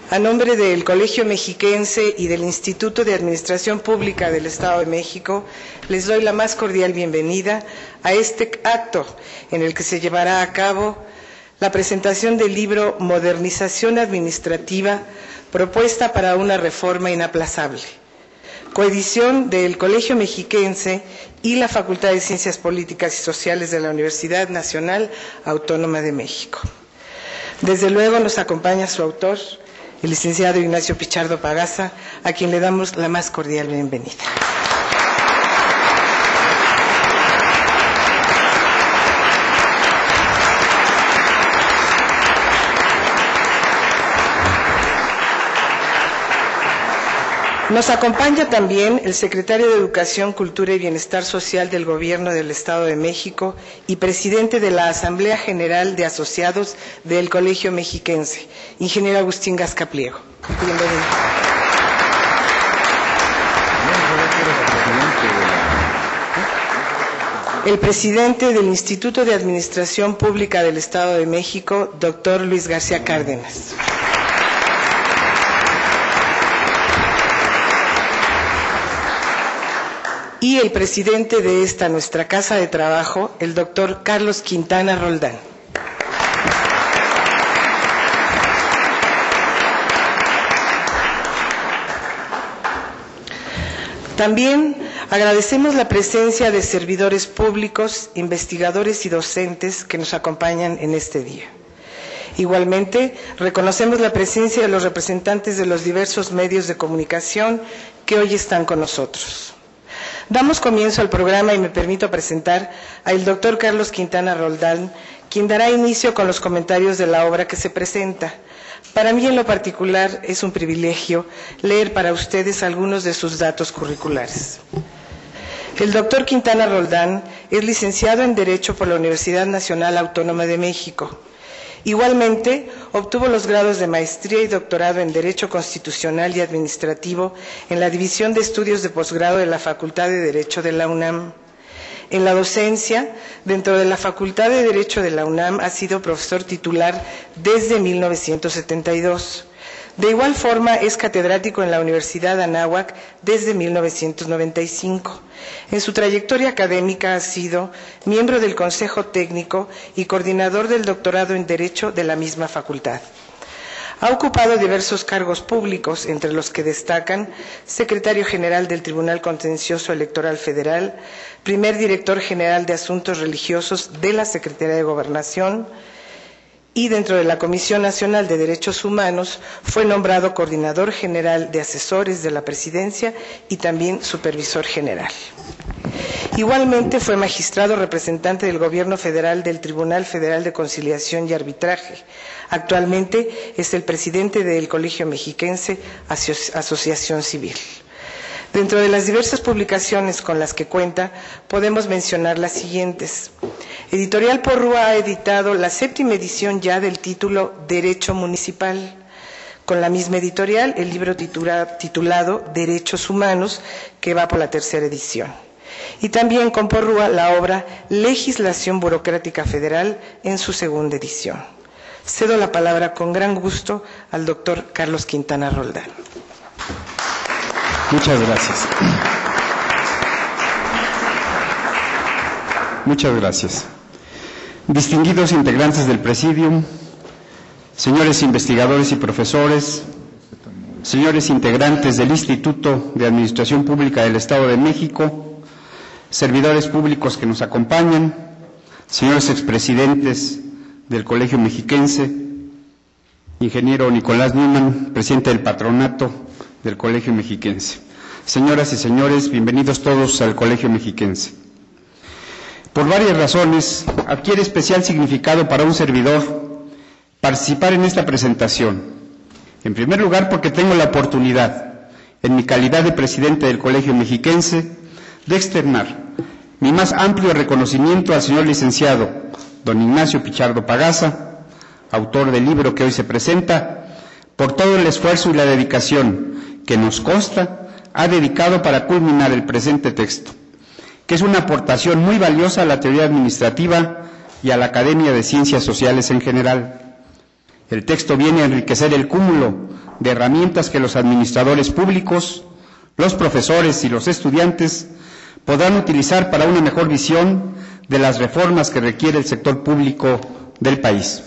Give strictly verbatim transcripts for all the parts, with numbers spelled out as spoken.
A nombre del Colegio Mexiquense y del Instituto de Administración Pública del Estado de México, les doy la más cordial bienvenida a este acto en el que se llevará a cabo la presentación del libro Modernización Administrativa, propuesta para una reforma inaplazable, coedición del Colegio Mexiquense y la Facultad de Ciencias Políticas y Sociales de la Universidad Nacional Autónoma de México. Desde luego nos acompaña su autor, el licenciado Ignacio Pichardo Pagasa, a quien le damos la más cordial bienvenida. Nos acompaña también el secretario de Educación, Cultura y Bienestar Social del Gobierno del Estado de México y presidente de la Asamblea General de Asociados del Colegio Mexiquense, ingeniero Agustín Gasca Pliego. Bienvenido. El presidente del Instituto de Administración Pública del Estado de México, doctor Luis García Cárdenas. Y el presidente de esta nuestra casa de trabajo, el doctor Carlos Quintana Roldán. También agradecemos la presencia de servidores públicos, investigadores y docentes que nos acompañan en este día. Igualmente, reconocemos la presencia de los representantes de los diversos medios de comunicación que hoy están con nosotros. Damos comienzo al programa y me permito presentar al doctor Carlos Quintana Roldán, quien dará inicio con los comentarios de la obra que se presenta. Para mí, en lo particular, es un privilegio leer para ustedes algunos de sus datos curriculares. El doctor Quintana Roldán es licenciado en Derecho por la Universidad Nacional Autónoma de México. Igualmente, obtuvo los grados de maestría y doctorado en Derecho Constitucional y Administrativo en la División de Estudios de Posgrado de la Facultad de Derecho de la UNAM. En la docencia, dentro de la Facultad de Derecho de la UNAM, ha sido profesor titular desde mil novecientos setenta y dos. De igual forma, es catedrático en la Universidad Anáhuac desde mil novecientos noventa y cinco. En su trayectoria académica ha sido miembro del Consejo Técnico y coordinador del doctorado en Derecho de la misma facultad. Ha ocupado diversos cargos públicos, entre los que destacan secretario general del Tribunal Contencioso Electoral Federal, primer director general de Asuntos Religiosos de la Secretaría de Gobernación, y dentro de la Comisión Nacional de Derechos Humanos fue nombrado coordinador general de asesores de la Presidencia y también supervisor general. Igualmente fue magistrado representante del Gobierno Federal del Tribunal Federal de Conciliación y Arbitraje. Actualmente es el presidente del Colegio Mexiquense Asociación Civil. Dentro de las diversas publicaciones con las que cuenta, podemos mencionar las siguientes. Editorial Porrúa ha editado la séptima edición ya del título Derecho Municipal. Con la misma editorial, el libro titula, titulado Derechos Humanos, que va por la tercera edición. Y también con Porrúa la obra Legislación Burocrática Federal en su segunda edición. Cedo la palabra con gran gusto al doctor Carlos Quintana Roldán. Muchas gracias. Muchas gracias. Distinguidos integrantes del Presidium, señores investigadores y profesores, señores integrantes del Instituto de Administración Pública del Estado de México, servidores públicos que nos acompañan, señores expresidentes del Colegio Mexiquense, ingeniero Nicolás Newman, presidente del Patronato del Colegio Mexiquense. Señoras y señores, bienvenidos todos al Colegio Mexiquense. Por varias razones, adquiere especial significado para un servidor participar en esta presentación. En primer lugar, porque tengo la oportunidad, en mi calidad de presidente del Colegio Mexiquense, de externar mi más amplio reconocimiento al señor licenciado don Ignacio Pichardo Pagasa, autor del libro que hoy se presenta, por todo el esfuerzo y la dedicación que nos consta ha dedicado para culminar el presente texto, que es una aportación muy valiosa a la teoría administrativa y a la Academia de Ciencias Sociales en general. El texto viene a enriquecer el cúmulo de herramientas que los administradores públicos, los profesores y los estudiantes podrán utilizar para una mejor visión de las reformas que requiere el sector público del país.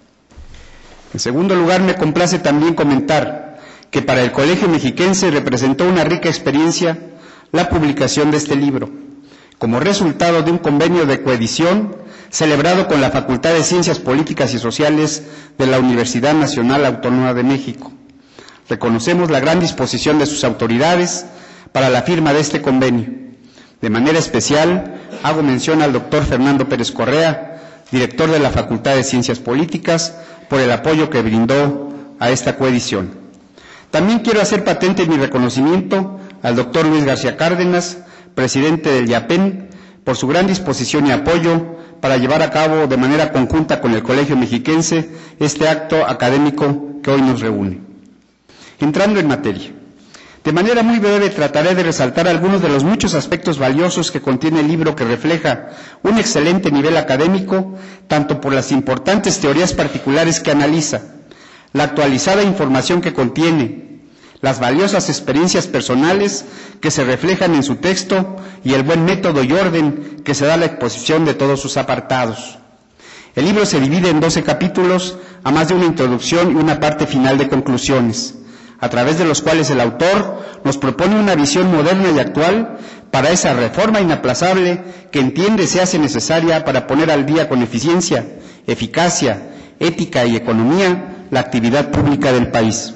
En segundo lugar, me complace también comentar que para el Colegio Mexiquense representó una rica experiencia la publicación de este libro, como resultado de un convenio de coedición celebrado con la Facultad de Ciencias Políticas y Sociales de la Universidad Nacional Autónoma de México. Reconocemos la gran disposición de sus autoridades para la firma de este convenio. De manera especial, hago mención al doctor Fernando Pérez Correa, director de la Facultad de Ciencias Políticas, por el apoyo que brindó a esta coedición. También quiero hacer patente mi reconocimiento al doctor Luis García Cárdenas, presidente del IAPEN, por su gran disposición y apoyo para llevar a cabo de manera conjunta con el Colegio Mexiquense este acto académico que hoy nos reúne. Entrando en materia, de manera muy breve trataré de resaltar algunos de los muchos aspectos valiosos que contiene el libro, que refleja un excelente nivel académico, tanto por las importantes teorías particulares que analiza, la actualizada información que contiene, las valiosas experiencias personales que se reflejan en su texto y el buen método y orden que se da a la exposición de todos sus apartados. El libro se divide en doce capítulos, a más de una introducción y una parte final de conclusiones, a través de los cuales el autor nos propone una visión moderna y actual para esa reforma inaplazable que entiende se hace necesaria para poner al día con eficiencia, eficacia, ética y economía la actividad pública del país.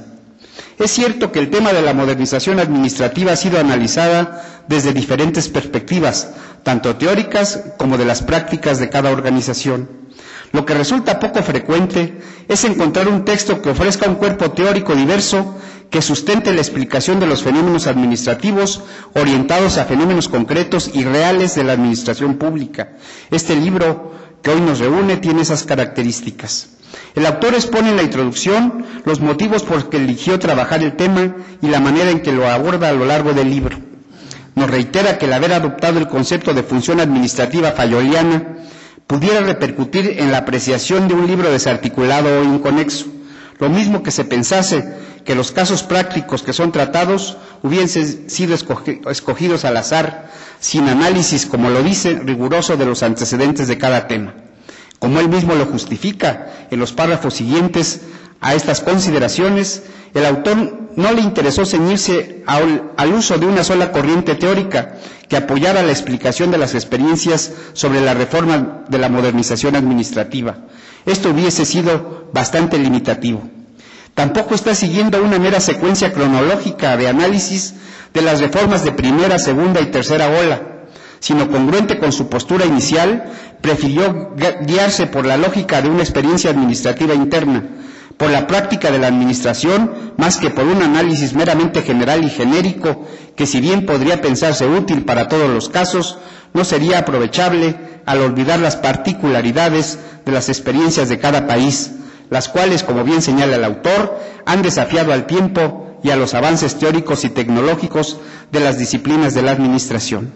Es cierto que el tema de la modernización administrativa ha sido analizada desde diferentes perspectivas, tanto teóricas como de las prácticas de cada organización. Lo que resulta poco frecuente es encontrar un texto que ofrezca un cuerpo teórico diverso que sustente la explicación de los fenómenos administrativos orientados a fenómenos concretos y reales de la administración pública. Este libro que hoy nos reúne tiene esas características. El autor expone en la introducción los motivos por que eligió trabajar el tema y la manera en que lo aborda a lo largo del libro. Nos reitera que el haber adoptado el concepto de función administrativa fayoliana pudiera repercutir en la apreciación de un libro desarticulado o inconexo, lo mismo que se pensase que los casos prácticos que son tratados hubiesen sido escogidos al azar, sin análisis, como lo dice, riguroso de los antecedentes de cada tema. Como él mismo lo justifica en los párrafos siguientes a estas consideraciones, el autor no le interesó ceñirse al, al uso de una sola corriente teórica que apoyara la explicación de las experiencias sobre la reforma de la modernización administrativa. Esto hubiese sido bastante limitativo. Tampoco está siguiendo una mera secuencia cronológica de análisis de las reformas de primera, segunda y tercera ola, sino congruente con su postura inicial, prefirió guiarse por la lógica de una experiencia administrativa interna, por la práctica de la administración, más que por un análisis meramente general y genérico, que si bien podría pensarse útil para todos los casos, no sería aprovechable al olvidar las particularidades de las experiencias de cada país, las cuales, como bien señala el autor, han desafiado al tiempo y a los avances teóricos y tecnológicos de las disciplinas de la administración.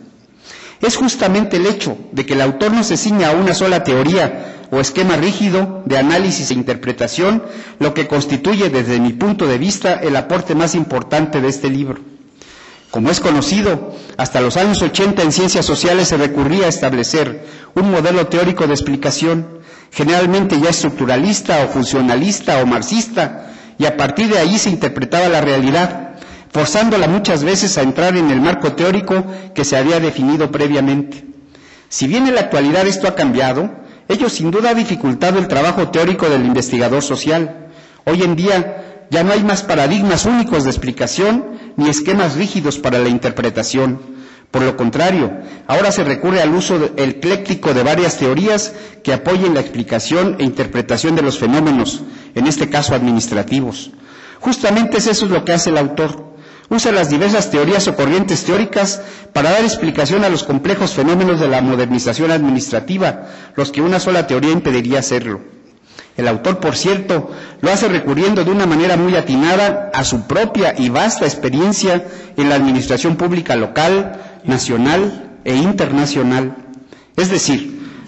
Es justamente el hecho de que el autor no se ciña a una sola teoría o esquema rígido de análisis e interpretación lo que constituye, desde mi punto de vista, el aporte más importante de este libro. Como es conocido, hasta los años ochenta en ciencias sociales se recurría a establecer un modelo teórico de explicación, generalmente ya estructuralista o funcionalista o marxista, y a partir de ahí se interpretaba la realidad, forzándola muchas veces a entrar en el marco teórico que se había definido previamente. Si bien en la actualidad esto ha cambiado, ello sin duda ha dificultado el trabajo teórico del investigador social. Hoy en día ya no hay más paradigmas únicos de explicación ni esquemas rígidos para la interpretación. Por lo contrario, ahora se recurre al uso ecléctico de varias teorías que apoyen la explicación e interpretación de los fenómenos, en este caso administrativos. Justamente eso es lo que hace el autor. Usa las diversas teorías o corrientes teóricas para dar explicación a los complejos fenómenos de la modernización administrativa, los que una sola teoría impediría hacerlo. El autor, por cierto, lo hace recurriendo de una manera muy atinada a su propia y vasta experiencia en la administración pública local, nacional e internacional. Es decir,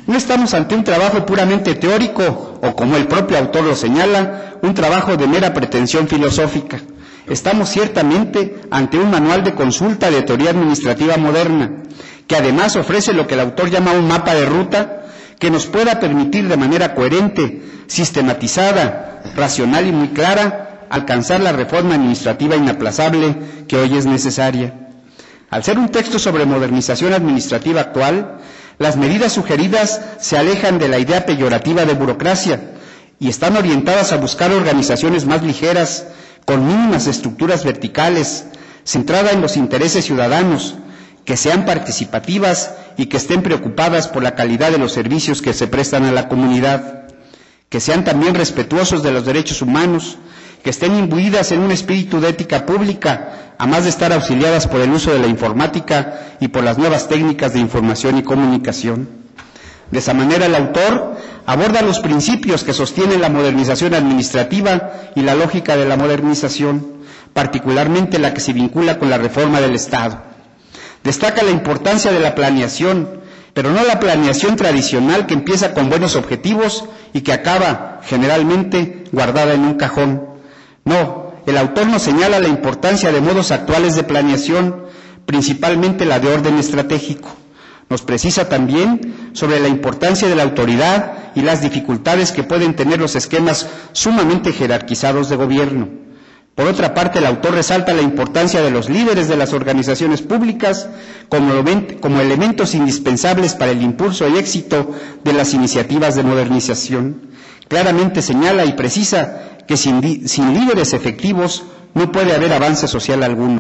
No estamos ante un trabajo puramente teórico o, como el propio autor lo señala, un trabajo de mera pretensión filosófica. Estamos ciertamente ante un manual de consulta de teoría administrativa moderna, que además ofrece lo que el autor llama un mapa de ruta que nos pueda permitir de manera coherente, sistematizada, racional y muy clara, alcanzar la reforma administrativa inaplazable que hoy es necesaria. Al ser un texto sobre modernización administrativa actual, las medidas sugeridas se alejan de la idea peyorativa de burocracia y están orientadas a buscar organizaciones más ligeras, con mínimas estructuras verticales, centrada en los intereses ciudadanos, que sean participativas y que estén preocupadas por la calidad de los servicios que se prestan a la comunidad, que sean también respetuosos de los derechos humanos, que estén imbuidas en un espíritu de ética pública, a más de estar auxiliadas por el uso de la informática y por las nuevas técnicas de información y comunicación. De esa manera, el autor aborda los principios que sostienen la modernización administrativa y la lógica de la modernización, particularmente la que se vincula con la reforma del Estado. Destaca la importancia de la planeación, pero no la planeación tradicional que empieza con buenos objetivos y que acaba, generalmente, guardada en un cajón. No, el autor nos señala la importancia de modos actuales de planeación, principalmente la de orden estratégico. Nos precisa también sobre la importancia de la autoridad y las dificultades que pueden tener los esquemas sumamente jerarquizados de gobierno. Por otra parte, el autor resalta la importancia de los líderes de las organizaciones públicas como, como elementos indispensables para el impulso y éxito de las iniciativas de modernización. Claramente señala y precisa que sin, sin líderes efectivos no puede haber avance social alguno.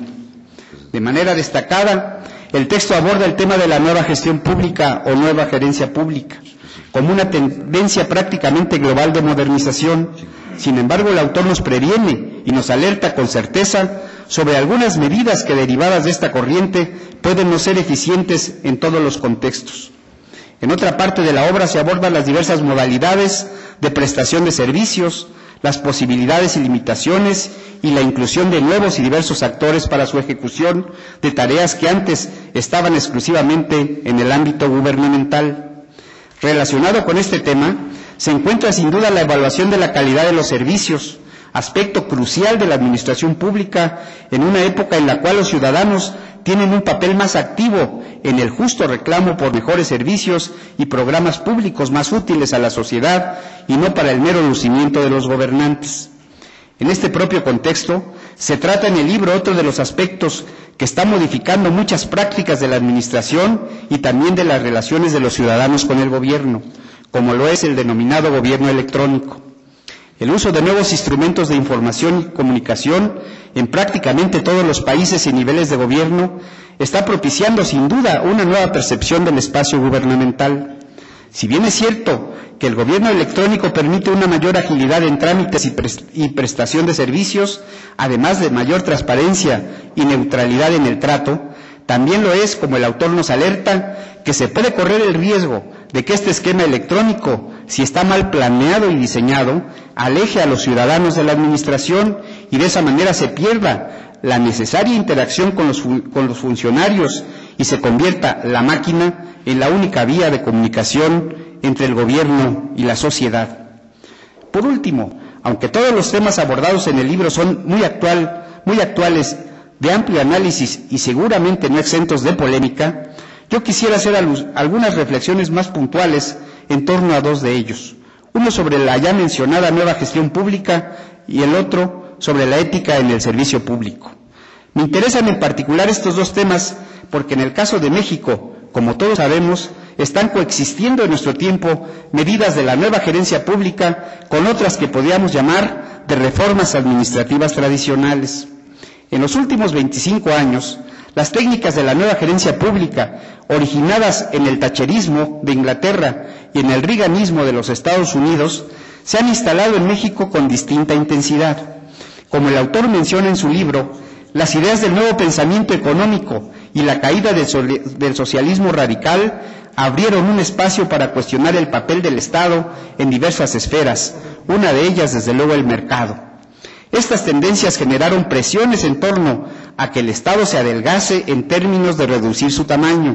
De manera destacada, el texto aborda el tema de la nueva gestión pública o nueva gerencia pública, como una tendencia prácticamente global de modernización. Sin embargo, el autor nos previene y nos alerta con certeza sobre algunas medidas que, derivadas de esta corriente, pueden no ser eficientes en todos los contextos. En otra parte de la obra se abordan las diversas modalidades de prestación de servicios, las posibilidades y limitaciones y la inclusión de nuevos y diversos actores para su ejecución de tareas que antes estaban exclusivamente en el ámbito gubernamental. Relacionado con este tema, se encuentra sin duda la evaluación de la calidad de los servicios, aspecto crucial de la administración pública en una época en la cual los ciudadanos tienen un papel más activo en el justo reclamo por mejores servicios y programas públicos más útiles a la sociedad y no para el mero lucimiento de los gobernantes. En este propio contexto, se trata en el libro otro de los aspectos que está modificando muchas prácticas de la administración y también de las relaciones de los ciudadanos con el gobierno, como lo es el denominado gobierno electrónico. El uso de nuevos instrumentos de información y comunicación en prácticamente todos los países y niveles de gobierno está propiciando sin duda una nueva percepción del espacio gubernamental. Si bien es cierto que el gobierno electrónico permite una mayor agilidad en trámites y prestación de servicios, además de mayor transparencia y neutralidad en el trato, también lo es, como el autor nos alerta, que se puede correr el riesgo de que este esquema electrónico, si está mal planeado y diseñado, aleje a los ciudadanos de la administración y de esa manera se pierda la necesaria interacción con los, con los funcionarios y se convierta la máquina en la única vía de comunicación entre el gobierno y la sociedad. Por último, aunque todos los temas abordados en el libro son muy, actual, muy actuales, de amplio análisis y seguramente no exentos de polémica, yo quisiera hacer algunas reflexiones más puntuales en torno a dos de ellos. Uno sobre la ya mencionada nueva gestión pública y el otro sobre la ética en el servicio público. Me interesan en particular estos dos temas porque en el caso de México, como todos sabemos, están coexistiendo en nuestro tiempo medidas de la nueva gerencia pública con otras que podríamos llamar de reformas administrativas tradicionales. En los últimos veinticinco años, las técnicas de la nueva gerencia pública, originadas en el thatcherismo de Inglaterra y en el reaganismo de los Estados Unidos, se han instalado en México con distinta intensidad. Como el autor menciona en su libro, las ideas del nuevo pensamiento económico y la caída del socialismo radical abrieron un espacio para cuestionar el papel del Estado en diversas esferas, una de ellas desde luego el mercado. Estas tendencias generaron presiones en torno a que el Estado se adelgace en términos de reducir su tamaño,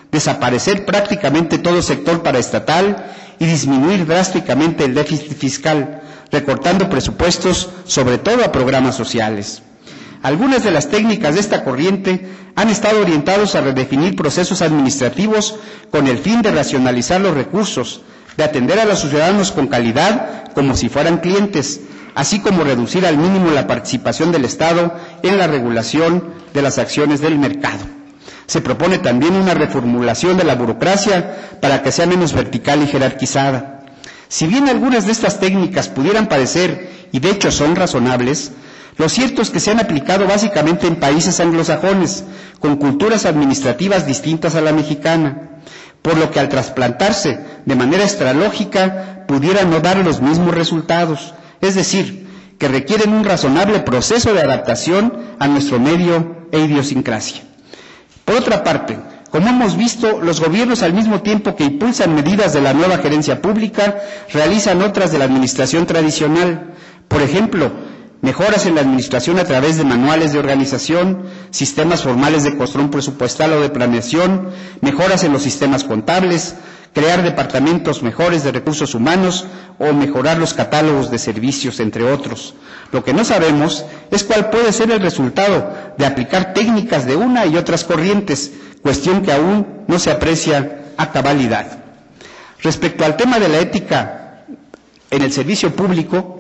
desaparecer prácticamente todo sector paraestatal y disminuir drásticamente el déficit fiscal, recortando presupuestos sobre todo a programas sociales. Algunas de las técnicas de esta corriente han estado orientados a redefinir procesos administrativos con el fin de racionalizar los recursos, de atender a los ciudadanos con calidad como si fueran clientes, así como reducir al mínimo la participación del Estado en la regulación de las acciones del mercado. Se propone también una reformulación de la burocracia para que sea menos vertical y jerarquizada. Si bien algunas de estas técnicas pudieran parecer, y de hecho son razonables, lo cierto es que se han aplicado básicamente en países anglosajones, con culturas administrativas distintas a la mexicana, por lo que al trasplantarse de manera extralógica pudieran no dar los mismos resultados, es decir, que requieren un razonable proceso de adaptación a nuestro medio e idiosincrasia. Por otra parte, como hemos visto, los gobiernos al mismo tiempo que impulsan medidas de la nueva gerencia pública, realizan otras de la administración tradicional. Por ejemplo, mejoras en la administración a través de manuales de organización, sistemas formales de control presupuestal o de planeación, mejoras en los sistemas contables, crear departamentos mejores de recursos humanos o mejorar los catálogos de servicios, entre otros. Lo que no sabemos es cuál puede ser el resultado de aplicar técnicas de una y otras corrientes, cuestión que aún no se aprecia a cabalidad. Respecto al tema de la ética en el servicio público,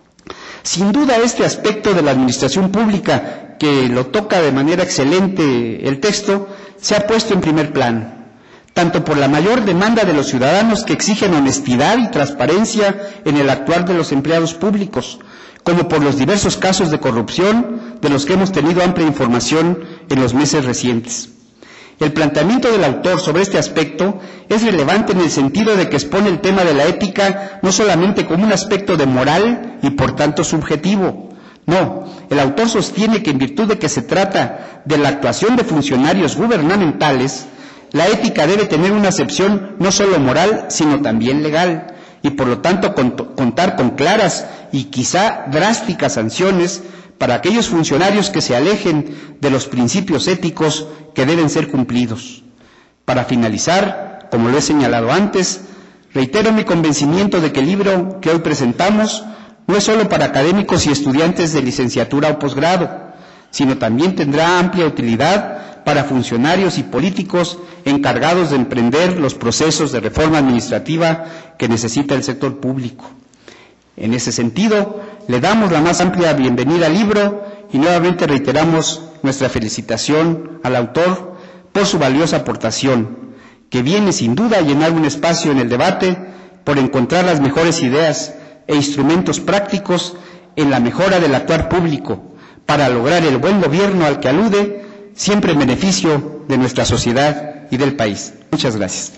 sin duda este aspecto de la administración pública, que lo toca de manera excelente el texto, se ha puesto en primer plano, tanto por la mayor demanda de los ciudadanos que exigen honestidad y transparencia en el actuar de los empleados públicos, como por los diversos casos de corrupción de los que hemos tenido amplia información en los meses recientes. El planteamiento del autor sobre este aspecto es relevante en el sentido de que expone el tema de la ética no solamente como un aspecto de moral y por tanto subjetivo. No, el autor sostiene que en virtud de que se trata de la actuación de funcionarios gubernamentales, la ética debe tener una acepción no solo moral, sino también legal, y por lo tanto contar con claras y quizá drásticas sanciones para aquellos funcionarios que se alejen de los principios éticos que deben ser cumplidos. Para finalizar, como lo he señalado antes, reitero mi convencimiento de que el libro que hoy presentamos no es solo para académicos y estudiantes de licenciatura o posgrado, sino también tendrá amplia utilidad para funcionarios y políticos encargados de emprender los procesos de reforma administrativa que necesita el sector público. En ese sentido, le damos la más amplia bienvenida al libro y nuevamente reiteramos nuestra felicitación al autor por su valiosa aportación, que viene sin duda a llenar un espacio en el debate por encontrar las mejores ideas e instrumentos prácticos en la mejora del actuar público para lograr el buen gobierno al que alude, siempre en beneficio de nuestra sociedad y del país. Muchas gracias.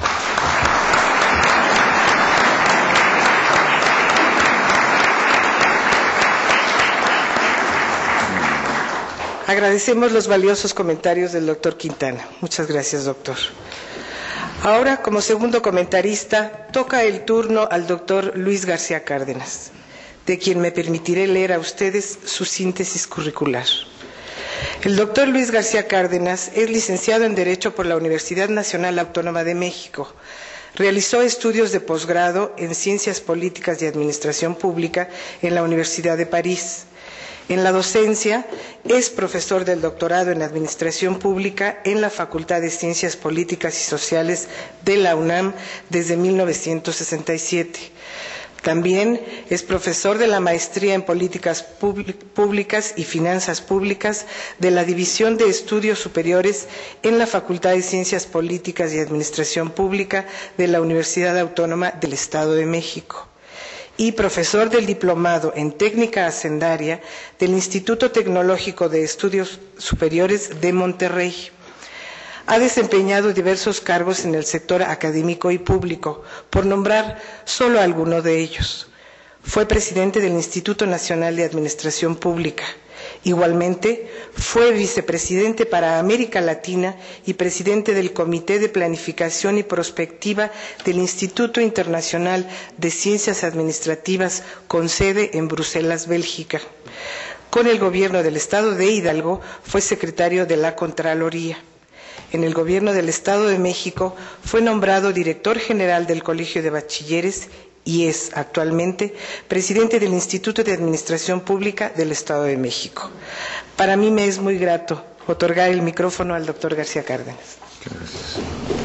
Agradecemos los valiosos comentarios del doctor Quintana. Muchas gracias, doctor. Ahora, como segundo comentarista, toca el turno al doctor Luis García Cárdenas, de quien me permitiré leer a ustedes su síntesis curricular. El doctor Luis García Cárdenas es licenciado en Derecho por la Universidad Nacional Autónoma de México. Realizó estudios de posgrado en Ciencias Políticas y Administración Pública en la Universidad de París. En la docencia, es profesor del doctorado en Administración Pública en la Facultad de Ciencias Políticas y Sociales de la UNAM desde mil novecientos sesenta y siete. También es profesor de la Maestría en Políticas Públicas y Finanzas Públicas de la División de Estudios Superiores en la Facultad de Ciencias Políticas y Administración Pública de la Universidad Autónoma del Estado de México, y profesor del Diplomado en Técnica Hacendaria del Instituto Tecnológico de Estudios Superiores de Monterrey. Ha desempeñado diversos cargos en el sector académico y público, por nombrar solo alguno de ellos. Fue presidente del Instituto Nacional de Administración Pública. Igualmente, fue vicepresidente para América Latina y presidente del Comité de Planificación y Prospectiva del Instituto Internacional de Ciencias Administrativas, con sede en Bruselas, Bélgica. Con el gobierno del Estado de Hidalgo, fue secretario de la Contraloría. en el Gobierno del Estado de México, fue nombrado director general del Colegio de Bachilleres y es actualmente presidente del Instituto de Administración Pública del Estado de México. Para mí me es muy grato otorgar el micrófono al doctor García Cárdenas. Gracias.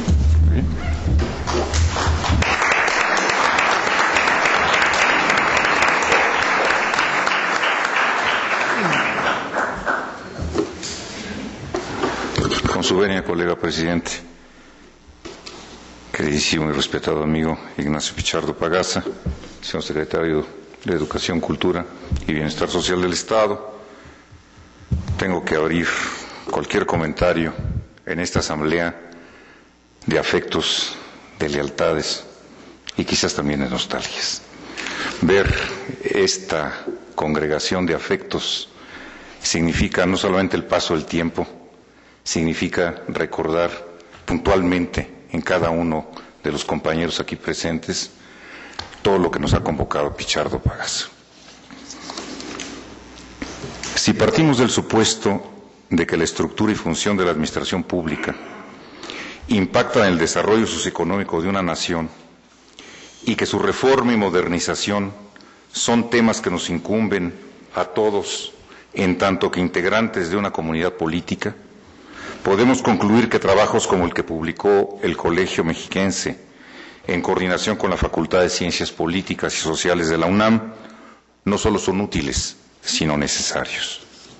Con su venia, colega presidente, queridísimo y respetado amigo Ignacio Pichardo Pagasa, señor secretario de Educación, Cultura y Bienestar Social del Estado, tengo que abrir cualquier comentario en esta asamblea de afectos, de lealtades y quizás también de nostalgias. Ver esta congregación de afectos significa no solamente el paso del tiempo, significa recordar puntualmente en cada uno de los compañeros aquí presentes todo lo que nos ha convocado Pichardo Pagasa. Si partimos del supuesto de que la estructura y función de la administración pública impacta en el desarrollo socioeconómico de una nación y que su reforma y modernización son temas que nos incumben a todos en tanto que integrantes de una comunidad política, podemos concluir que trabajos como el que publicó el Colegio Mexiquense en coordinación con la Facultad de Ciencias Políticas y Sociales de la UNAM no solo son útiles, sino necesarios.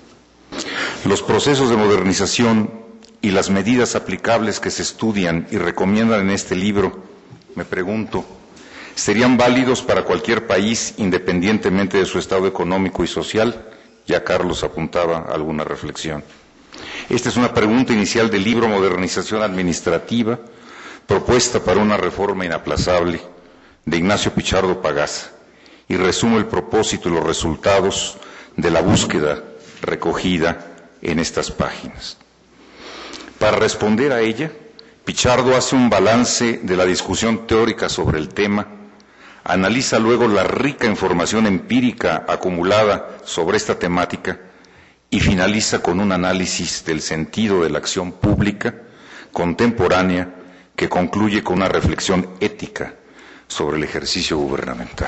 Los procesos de modernización y las medidas aplicables que se estudian y recomiendan en este libro, me pregunto, ¿serían válidos para cualquier país independientemente de su estado económico y social? Ya Carlos apuntaba alguna reflexión. Esta es una pregunta inicial del libro Modernización Administrativa, propuesta para una reforma inaplazable, de Ignacio Pichardo Pagasa, y resumo el propósito y los resultados de la búsqueda recogida en estas páginas. Para responder a ella, Pichardo hace un balance de la discusión teórica sobre el tema, analiza luego la rica información empírica acumulada sobre esta temática y finaliza con un análisis del sentido de la acción pública contemporánea que concluye con una reflexión ética sobre el ejercicio gubernamental.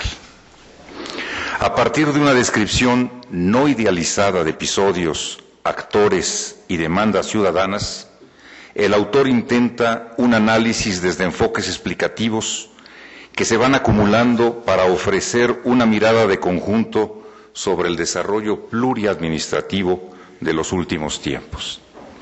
A partir de una descripción no idealizada de episodios, actores y demandas ciudadanas, el autor intenta un análisis desde enfoques explicativos que se van acumulando para ofrecer una mirada de conjunto sobre el desarrollo pluriadministrativo de los últimos tiempos.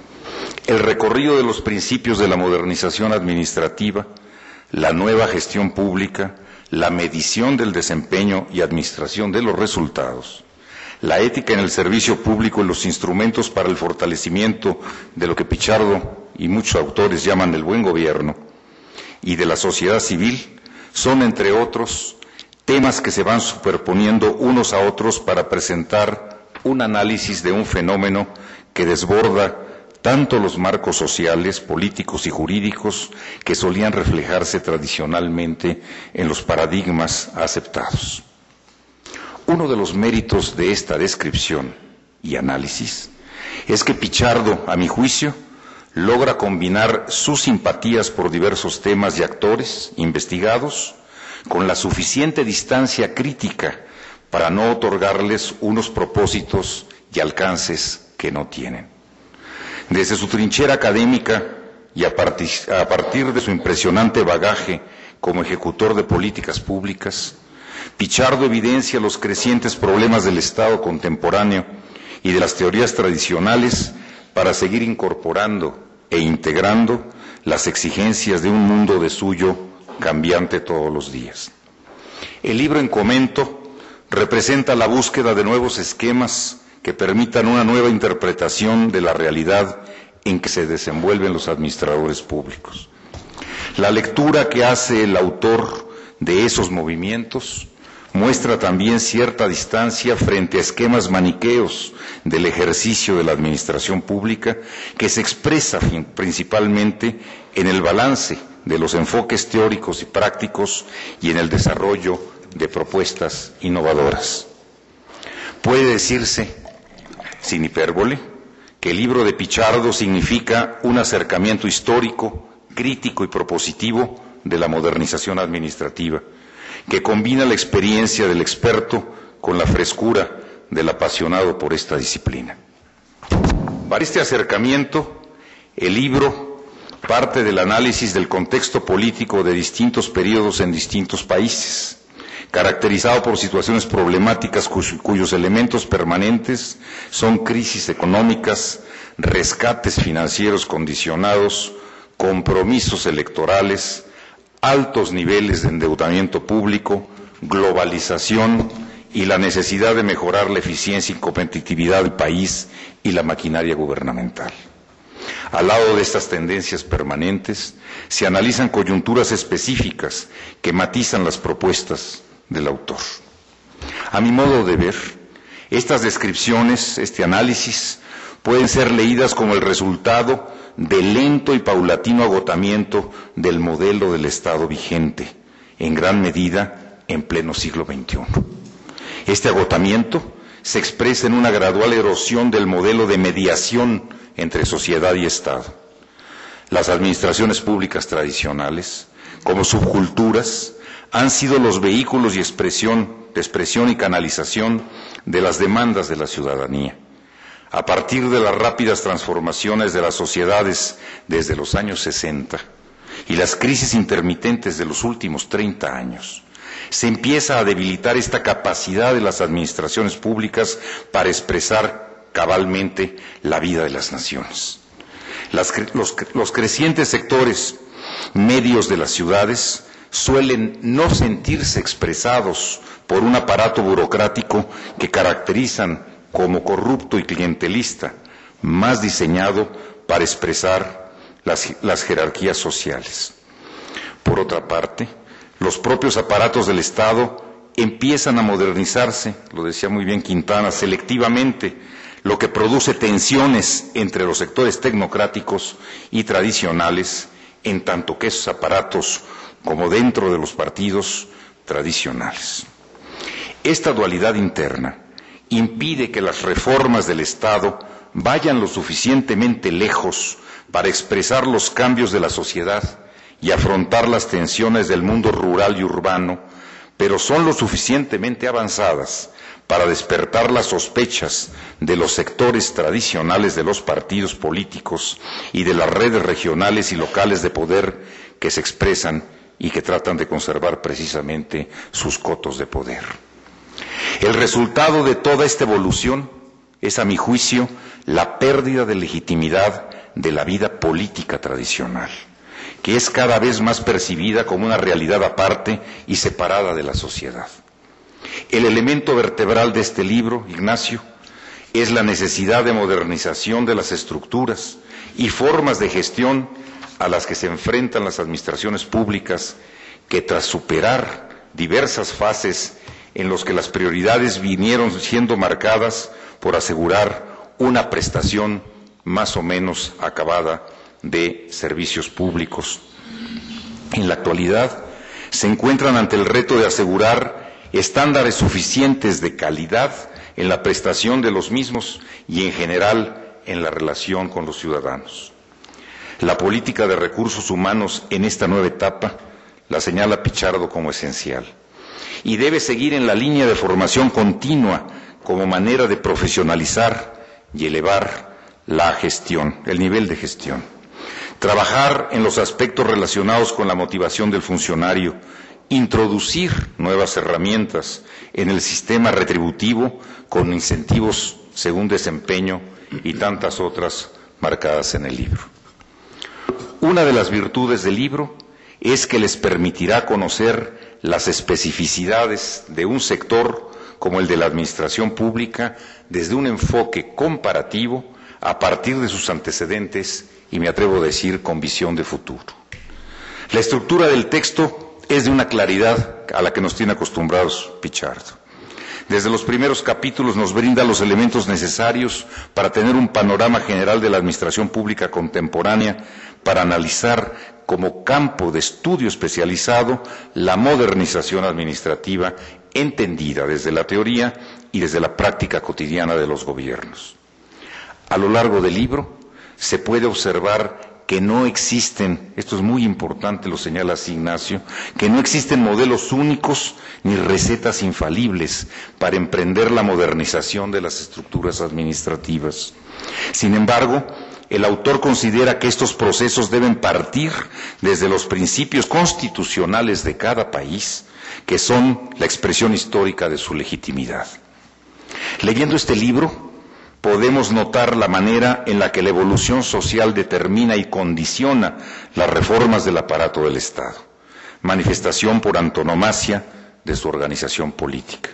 El recorrido de los principios de la modernización administrativa, la nueva gestión pública, la medición del desempeño y administración de los resultados, la ética en el servicio público y los instrumentos para el fortalecimiento de lo que Pichardo y muchos autores llaman el buen gobierno, y de la sociedad civil, son, entre otros, temas que se van superponiendo unos a otros para presentar un análisis de un fenómeno que desborda tanto los marcos sociales, políticos y jurídicos que solían reflejarse tradicionalmente en los paradigmas aceptados. Uno de los méritos de esta descripción y análisis es que Pichardo, a mi juicio, logra combinar sus simpatías por diversos temas y actores investigados con la suficiente distancia crítica para no otorgarles unos propósitos y alcances que no tienen. Desde su trinchera académica y a partir, a partir de su impresionante bagaje como ejecutor de políticas públicas, Pichardo evidencia los crecientes problemas del Estado contemporáneo y de las teorías tradicionales para seguir incorporando e integrando las exigencias de un mundo de suyo cambiante todos los días. El libro en comento representa la búsqueda de nuevos esquemas que permitan una nueva interpretación de la realidad en que se desenvuelven los administradores públicos. La lectura que hace el autor de esos movimientos muestra también cierta distancia frente a esquemas maniqueos del ejercicio de la administración pública que se expresa principalmente en el balance de los enfoques teóricos y prácticos y en el desarrollo de propuestas innovadoras. Puede decirse, sin hipérbole, que el libro de Pichardo significa un acercamiento histórico, crítico y propositivo de la modernización administrativa, que combina la experiencia del experto con la frescura del apasionado por esta disciplina. Para este acercamiento, el libro parte del análisis del contexto político de distintos periodos en distintos países, caracterizado por situaciones problemáticas cuyos elementos permanentes son crisis económicas, rescates financieros condicionados, compromisos electorales, altos niveles de endeudamiento público, globalización y la necesidad de mejorar la eficiencia y competitividad del país y la maquinaria gubernamental. Al lado de estas tendencias permanentes, se analizan coyunturas específicas que matizan las propuestas del autor. A mi modo de ver, estas descripciones, este análisis, pueden ser leídas como el resultado del lento y paulatino agotamiento del modelo del Estado vigente, en gran medida en pleno siglo veintiuno. Este agotamiento se expresa en una gradual erosión del modelo de mediación entre sociedad y Estado. Las administraciones públicas tradicionales, como subculturas, han sido los vehículos y expresión, de expresión y canalización de las demandas de la ciudadanía. A partir de las rápidas transformaciones de las sociedades desde los años sesenta y las crisis intermitentes de los últimos treinta años, se empieza a debilitar esta capacidad de las administraciones públicas para expresar cabalmente la vida de las naciones. Las, los, los crecientes sectores medios de las ciudades suelen no sentirse expresados por un aparato burocrático que caracterizan como corrupto y clientelista, más diseñado para expresar las, las jerarquías sociales. Por otra parte, los propios aparatos del Estado empiezan a modernizarse, lo decía muy bien Quintana, selectivamente, lo que produce tensiones entre los sectores tecnocráticos y tradicionales, en tanto que esos aparatos como dentro de los partidos tradicionales. Esta dualidad interna impide que las reformas del Estado vayan lo suficientemente lejos para expresar los cambios de la sociedad y afrontar las tensiones del mundo rural y urbano, pero son lo suficientemente avanzadas para despertar las sospechas de los sectores tradicionales de los partidos políticos y de las redes regionales y locales de poder que se expresan y que tratan de conservar precisamente sus cotos de poder. El resultado de toda esta evolución es, a mi juicio, la pérdida de legitimidad de la vida política tradicional, que es cada vez más percibida como una realidad aparte y separada de la sociedad. El elemento vertebral de este libro, Ignacio, es la necesidad de modernización de las estructuras y formas de gestión a las que se enfrentan las administraciones públicas, que tras superar diversas fases en las que las prioridades vinieron siendo marcadas por asegurar una prestación más o menos acabada de servicios públicos. En la actualidad se encuentran ante el reto de asegurar estándares suficientes de calidad en la prestación de los mismos y en general en la relación con los ciudadanos. La política de recursos humanos en esta nueva etapa la señala Pichardo como esencial y debe seguir en la línea de formación continua como manera de profesionalizar y elevar la gestión, el nivel de gestión. Trabajar en los aspectos relacionados con la motivación del funcionario, introducir nuevas herramientas en el sistema retributivo con incentivos según desempeño y tantas otras marcadas en el libro. Una de las virtudes del libro es que les permitirá conocer las especificidades de un sector como el de la administración pública desde un enfoque comparativo a partir de sus antecedentes y, me atrevo a decir, con visión de futuro. La estructura del texto es de una claridad a la que nos tiene acostumbrados Pichardo. Desde los primeros capítulos nos brinda los elementos necesarios para tener un panorama general de la administración pública contemporánea, para analizar como campo de estudio especializado la modernización administrativa entendida desde la teoría y desde la práctica cotidiana de los gobiernos. A lo largo del libro se puede observar que no existen, esto es muy importante, lo señala así Ignacio, que no existen modelos únicos ni recetas infalibles para emprender la modernización de las estructuras administrativas. Sin embargo, el autor considera que estos procesos deben partir desde los principios constitucionales de cada país, que son la expresión histórica de su legitimidad. Leyendo este libro, podemos notar la manera en la que la evolución social determina y condiciona las reformas del aparato del Estado, manifestación por antonomasia de su organización política.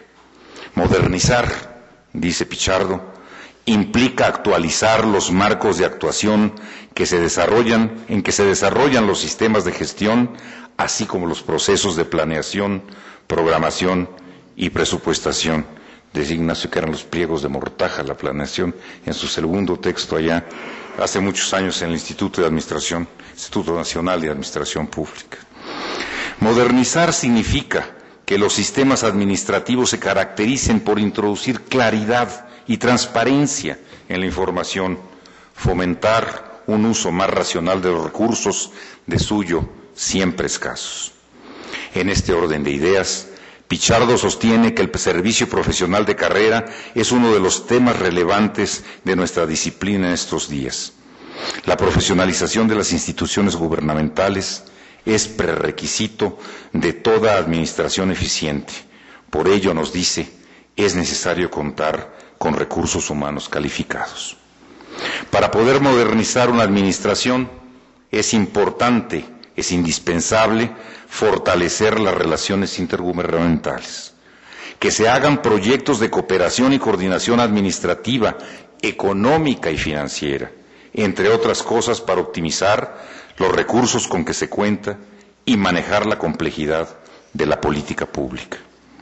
Modernizar, dice Pichardo, implica actualizar los marcos de actuación que se desarrollan, en que se desarrollan los sistemas de gestión, así como los procesos de planeación, programación y presupuestación. Decía Ignacio que eran los pliegos de mortaja, la planeación, en su segundo texto allá, hace muchos años en el Instituto de Administración, Instituto Nacional de Administración Pública. Modernizar significa que los sistemas administrativos se caractericen por introducir claridad y transparencia en la información, fomentar un uso más racional de los recursos, de suyo siempre escasos. En este orden de ideas, Pichardo sostiene que el servicio profesional de carrera es uno de los temas relevantes de nuestra disciplina en estos días. La profesionalización de las instituciones gubernamentales es prerequisito de toda administración eficiente. Por ello, nos dice, es necesario contar con recursos humanos calificados. Para poder modernizar una administración es importante, es indispensable fortalecer las relaciones intergubernamentales, que se hagan proyectos de cooperación y coordinación administrativa, económica y financiera, entre otras cosas para optimizar los recursos con que se cuenta y manejar la complejidad de la política pública.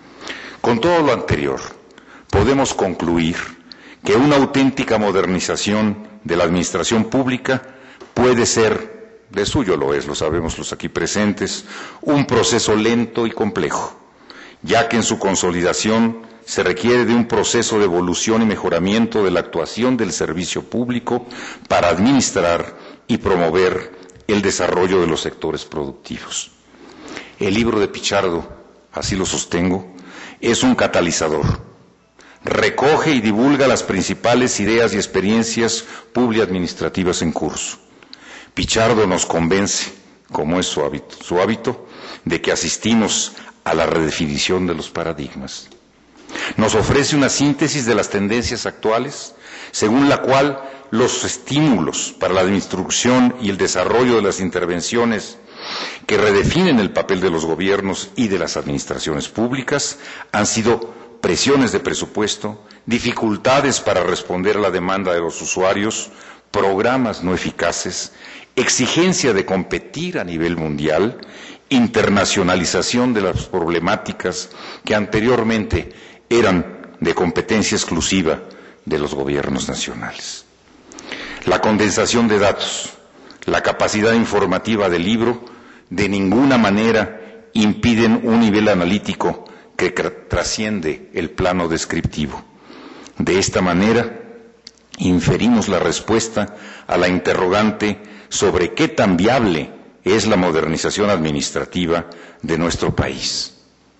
Con todo lo anterior, podemos concluir que una auténtica modernización de la administración pública puede ser, de suyo lo es, lo sabemos los aquí presentes, un proceso lento y complejo, ya que en su consolidación se requiere de un proceso de evolución y mejoramiento de la actuación del servicio público para administrar y promover el desarrollo de los sectores productivos. El libro de Pichardo, así lo sostengo, es un catalizador. Recoge y divulga las principales ideas y experiencias publi-administrativas en curso. Pichardo nos convence, como es su hábito, su hábito, de que asistimos a la redefinición de los paradigmas. Nos ofrece una síntesis de las tendencias actuales, según la cual los estímulos para la instrucción y el desarrollo de las intervenciones que redefinen el papel de los gobiernos y de las administraciones públicas han sido presiones de presupuesto, dificultades para responder a la demanda de los usuarios, programas no eficaces, exigencia de competir a nivel mundial, internacionalización de las problemáticas que anteriormente eran de competencia exclusiva de los gobiernos nacionales. La condensación de datos, la capacidad informativa del libro, de ninguna manera impiden un nivel analítico que trasciende el plano descriptivo. De esta manera, inferimos la respuesta a la interrogante sobre qué tan viable es la modernización administrativa de nuestro país.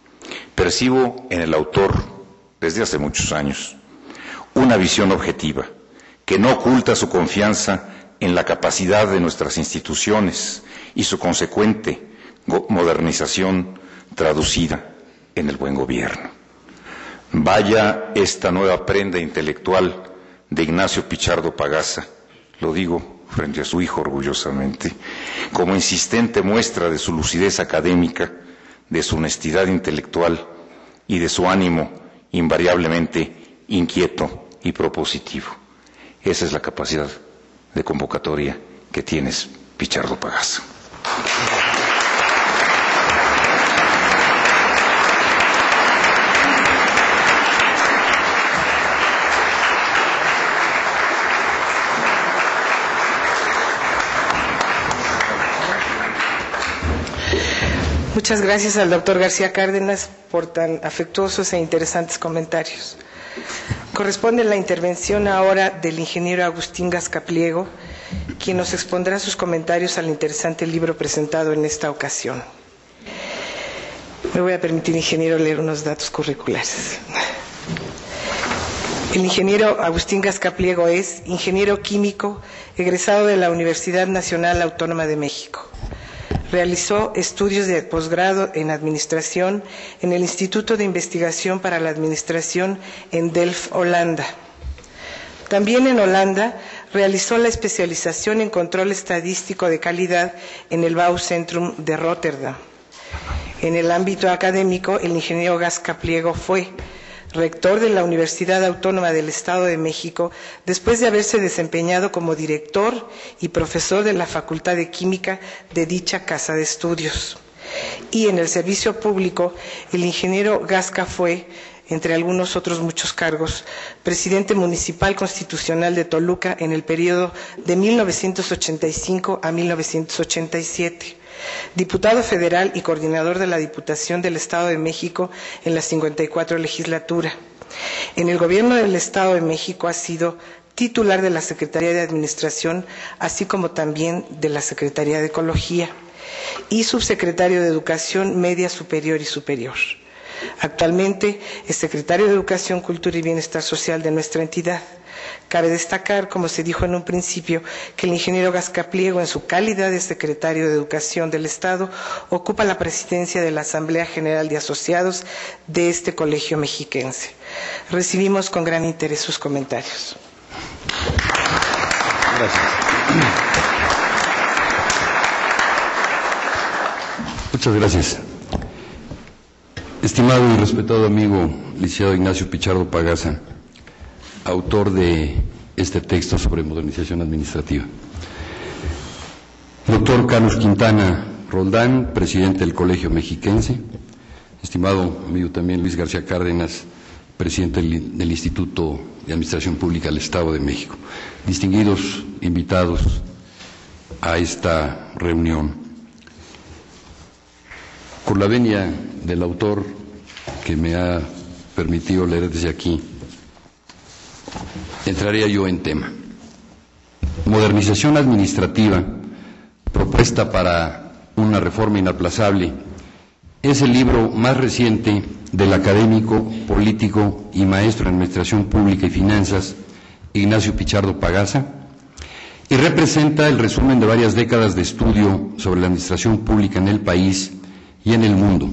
Percibo en el autor, desde hace muchos años, una visión objetiva, que no oculta su confianza en la capacidad de nuestras instituciones y su consecuente modernización traducida en el buen gobierno. Vaya esta nueva prenda intelectual de Ignacio Pichardo Pagasa, lo digo frente a su hijo orgullosamente, como insistente muestra de su lucidez académica, de su honestidad intelectual y de su ánimo invariablemente inquieto y propositivo. Esa es la capacidad de convocatoria que tienes, Pichardo Pagasa. Muchas gracias al doctor García Cárdenas por tan afectuosos e interesantes comentarios. Corresponde la intervención ahora del ingeniero Agustín Gasca-Pliego, quien nos expondrá sus comentarios al interesante libro presentado en esta ocasión. Me voy a permitir, ingeniero, leer unos datos curriculares. El ingeniero Agustín Gasca-Pliego es ingeniero químico egresado de la Universidad Nacional Autónoma de México. Realizó estudios de posgrado en Administración en el Instituto de Investigación para la Administración en Delft, Holanda. También en Holanda realizó la especialización en Control Estadístico de Calidad en el Bouwcentrum de Rotterdam. En el ámbito académico, el ingeniero Gasca-Pliego fue rector de la Universidad Autónoma del Estado de México, después de haberse desempeñado como director y profesor de la Facultad de Química de dicha casa de estudios. Y en el servicio público, el ingeniero Gasca fue, entre algunos otros muchos cargos, presidente municipal constitucional de Toluca en el periodo de mil novecientos ochenta y cinco a mil novecientos ochenta y siete. Diputado federal y coordinador de la Diputación del Estado de México en la cincuenta y cuatro legislatura. En el Gobierno del Estado de México ha sido titular de la Secretaría de Administración, así como también de la Secretaría de Ecología, y subsecretario de Educación Media Superior y Superior. Actualmente es secretario de Educación, Cultura y Bienestar Social de nuestra entidad. Cabe destacar, como se dijo en un principio, que el ingeniero Gasca-Pliego, en su calidad de secretario de Educación del Estado, ocupa la presidencia de la Asamblea General de Asociados de este colegio mexiquense. Recibimos con gran interés sus comentarios. Gracias. Muchas gracias. Estimado y respetado amigo licenciado Ignacio Pichardo Pagasa, autor de este texto sobre modernización administrativa. Doctor Carlos Quintana Roldán, presidente del Colegio Mexiquense. Estimado amigo también Luis García Cárdenas, presidente del Instituto de Administración Pública del Estado de México. Distinguidos invitados a esta reunión. Por la venia del autor que me ha permitido leer desde aquí, entraría yo en tema. Modernización administrativa, propuesta para una reforma inaplazable, es el libro más reciente del académico, político y maestro en Administración Pública y Finanzas, Ignacio Pichardo Pagasa, y representa el resumen de varias décadas de estudio sobre la administración pública en el país y en el mundo.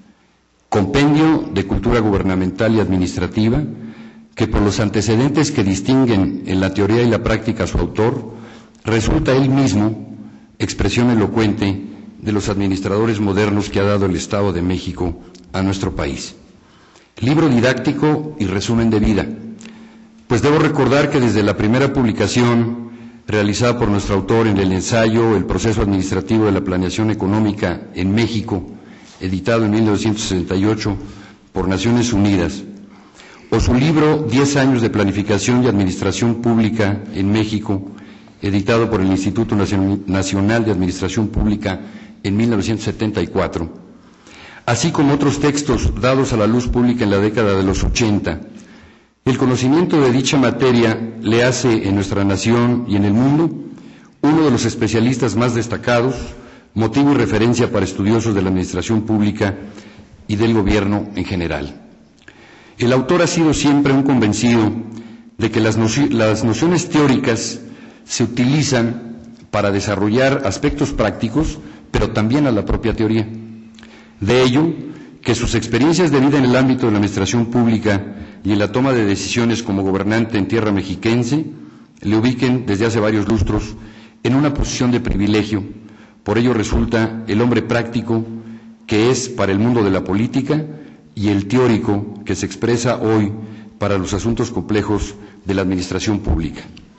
Compendio de cultura gubernamental y administrativa que, por los antecedentes que distinguen en la teoría y la práctica a su autor, resulta él mismo expresión elocuente de los administradores modernos que ha dado el Estado de México a nuestro país. Libro didáctico y resumen de vida, pues debo recordar que desde la primera publicación realizada por nuestro autor en el ensayo El proceso administrativo de la planeación económica en México, editado en mil novecientos sesenta y ocho por Naciones Unidas, o su libro Diez años de planificación y administración pública en México, editado por el Instituto Nacional de Administración Pública en mil novecientos setenta y cuatro, así como otros textos dados a la luz pública en la década de los ochenta. El conocimiento de dicha materia le hace en nuestra nación y en el mundo uno de los especialistas más destacados, motivo y referencia para estudiosos de la administración pública y del gobierno en general. El autor ha sido siempre un convencido de que las, noci- las nociones teóricas se utilizan para desarrollar aspectos prácticos, pero también a la propia teoría. De ello, que sus experiencias de vida en el ámbito de la administración pública y en la toma de decisiones como gobernante en tierra mexiquense le ubiquen desde hace varios lustros en una posición de privilegio. Por ello resulta el hombre práctico que es para el mundo de la política y el teórico que se expresa hoy para los asuntos complejos de la administración pública.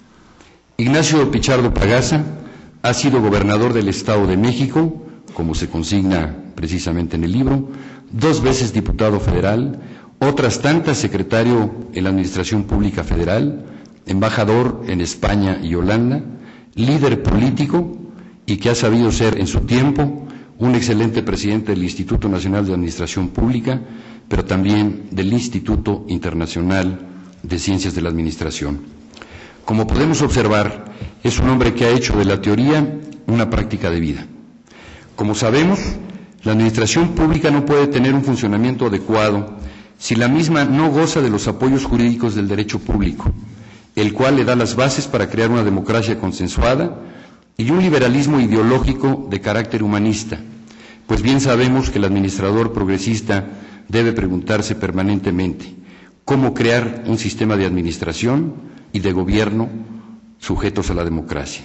Ignacio Pichardo Pagasa ha sido gobernador del Estado de México, como se consigna precisamente en el libro, dos veces diputado federal, otras tantas secretario en la Administración Pública Federal, embajador en España y Holanda, líder político y que ha sabido ser en su tiempo un excelente presidente del Instituto Nacional de Administración Pública, pero también del Instituto Internacional de Ciencias de la Administración. Como podemos observar, es un hombre que ha hecho de la teoría una práctica de vida. Como sabemos, la administración pública no puede tener un funcionamiento adecuado si la misma no goza de los apoyos jurídicos del derecho público, el cual le da las bases para crear una democracia consensuada y un liberalismo ideológico de carácter humanista, pues bien sabemos que el administrador progresista debe preguntarse permanentemente cómo crear un sistema de administración y de gobierno sujetos a la democracia.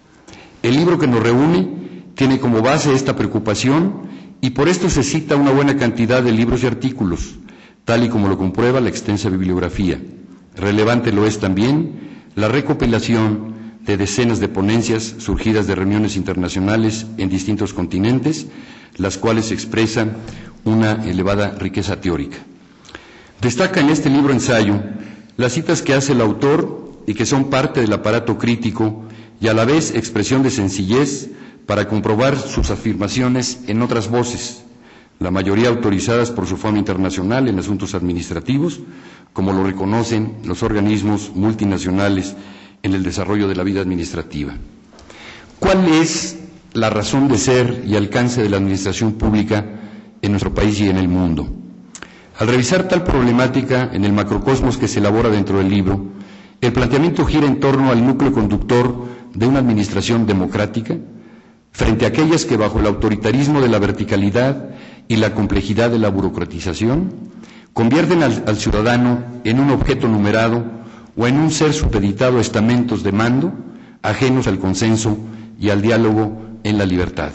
El libro que nos reúne tiene como base esta preocupación y por esto se cita una buena cantidad de libros y artículos, tal y como lo comprueba la extensa bibliografía. Relevante lo es también la recopilación de decenas de ponencias surgidas de reuniones internacionales en distintos continentes, las cuales expresan una elevada riqueza teórica. Destaca en este libro ensayo las citas que hace el autor y que son parte del aparato crítico y a la vez expresión de sencillez para comprobar sus afirmaciones en otras voces, la mayoría autorizadas por su fama internacional en asuntos administrativos, como lo reconocen los organismos multinacionales en el desarrollo de la vida administrativa. ¿Cuál es la razón de ser y alcance de la administración pública en nuestro país y en el mundo? Al revisar tal problemática en el macrocosmos que se elabora dentro del libro, el planteamiento gira en torno al núcleo conductor de una administración democrática, frente a aquellas que bajo el autoritarismo de la verticalidad y la complejidad de la burocratización, convierten al, al ciudadano en un objeto numerado o en un ser supeditado a estamentos de mando, ajenos al consenso y al diálogo en la libertad.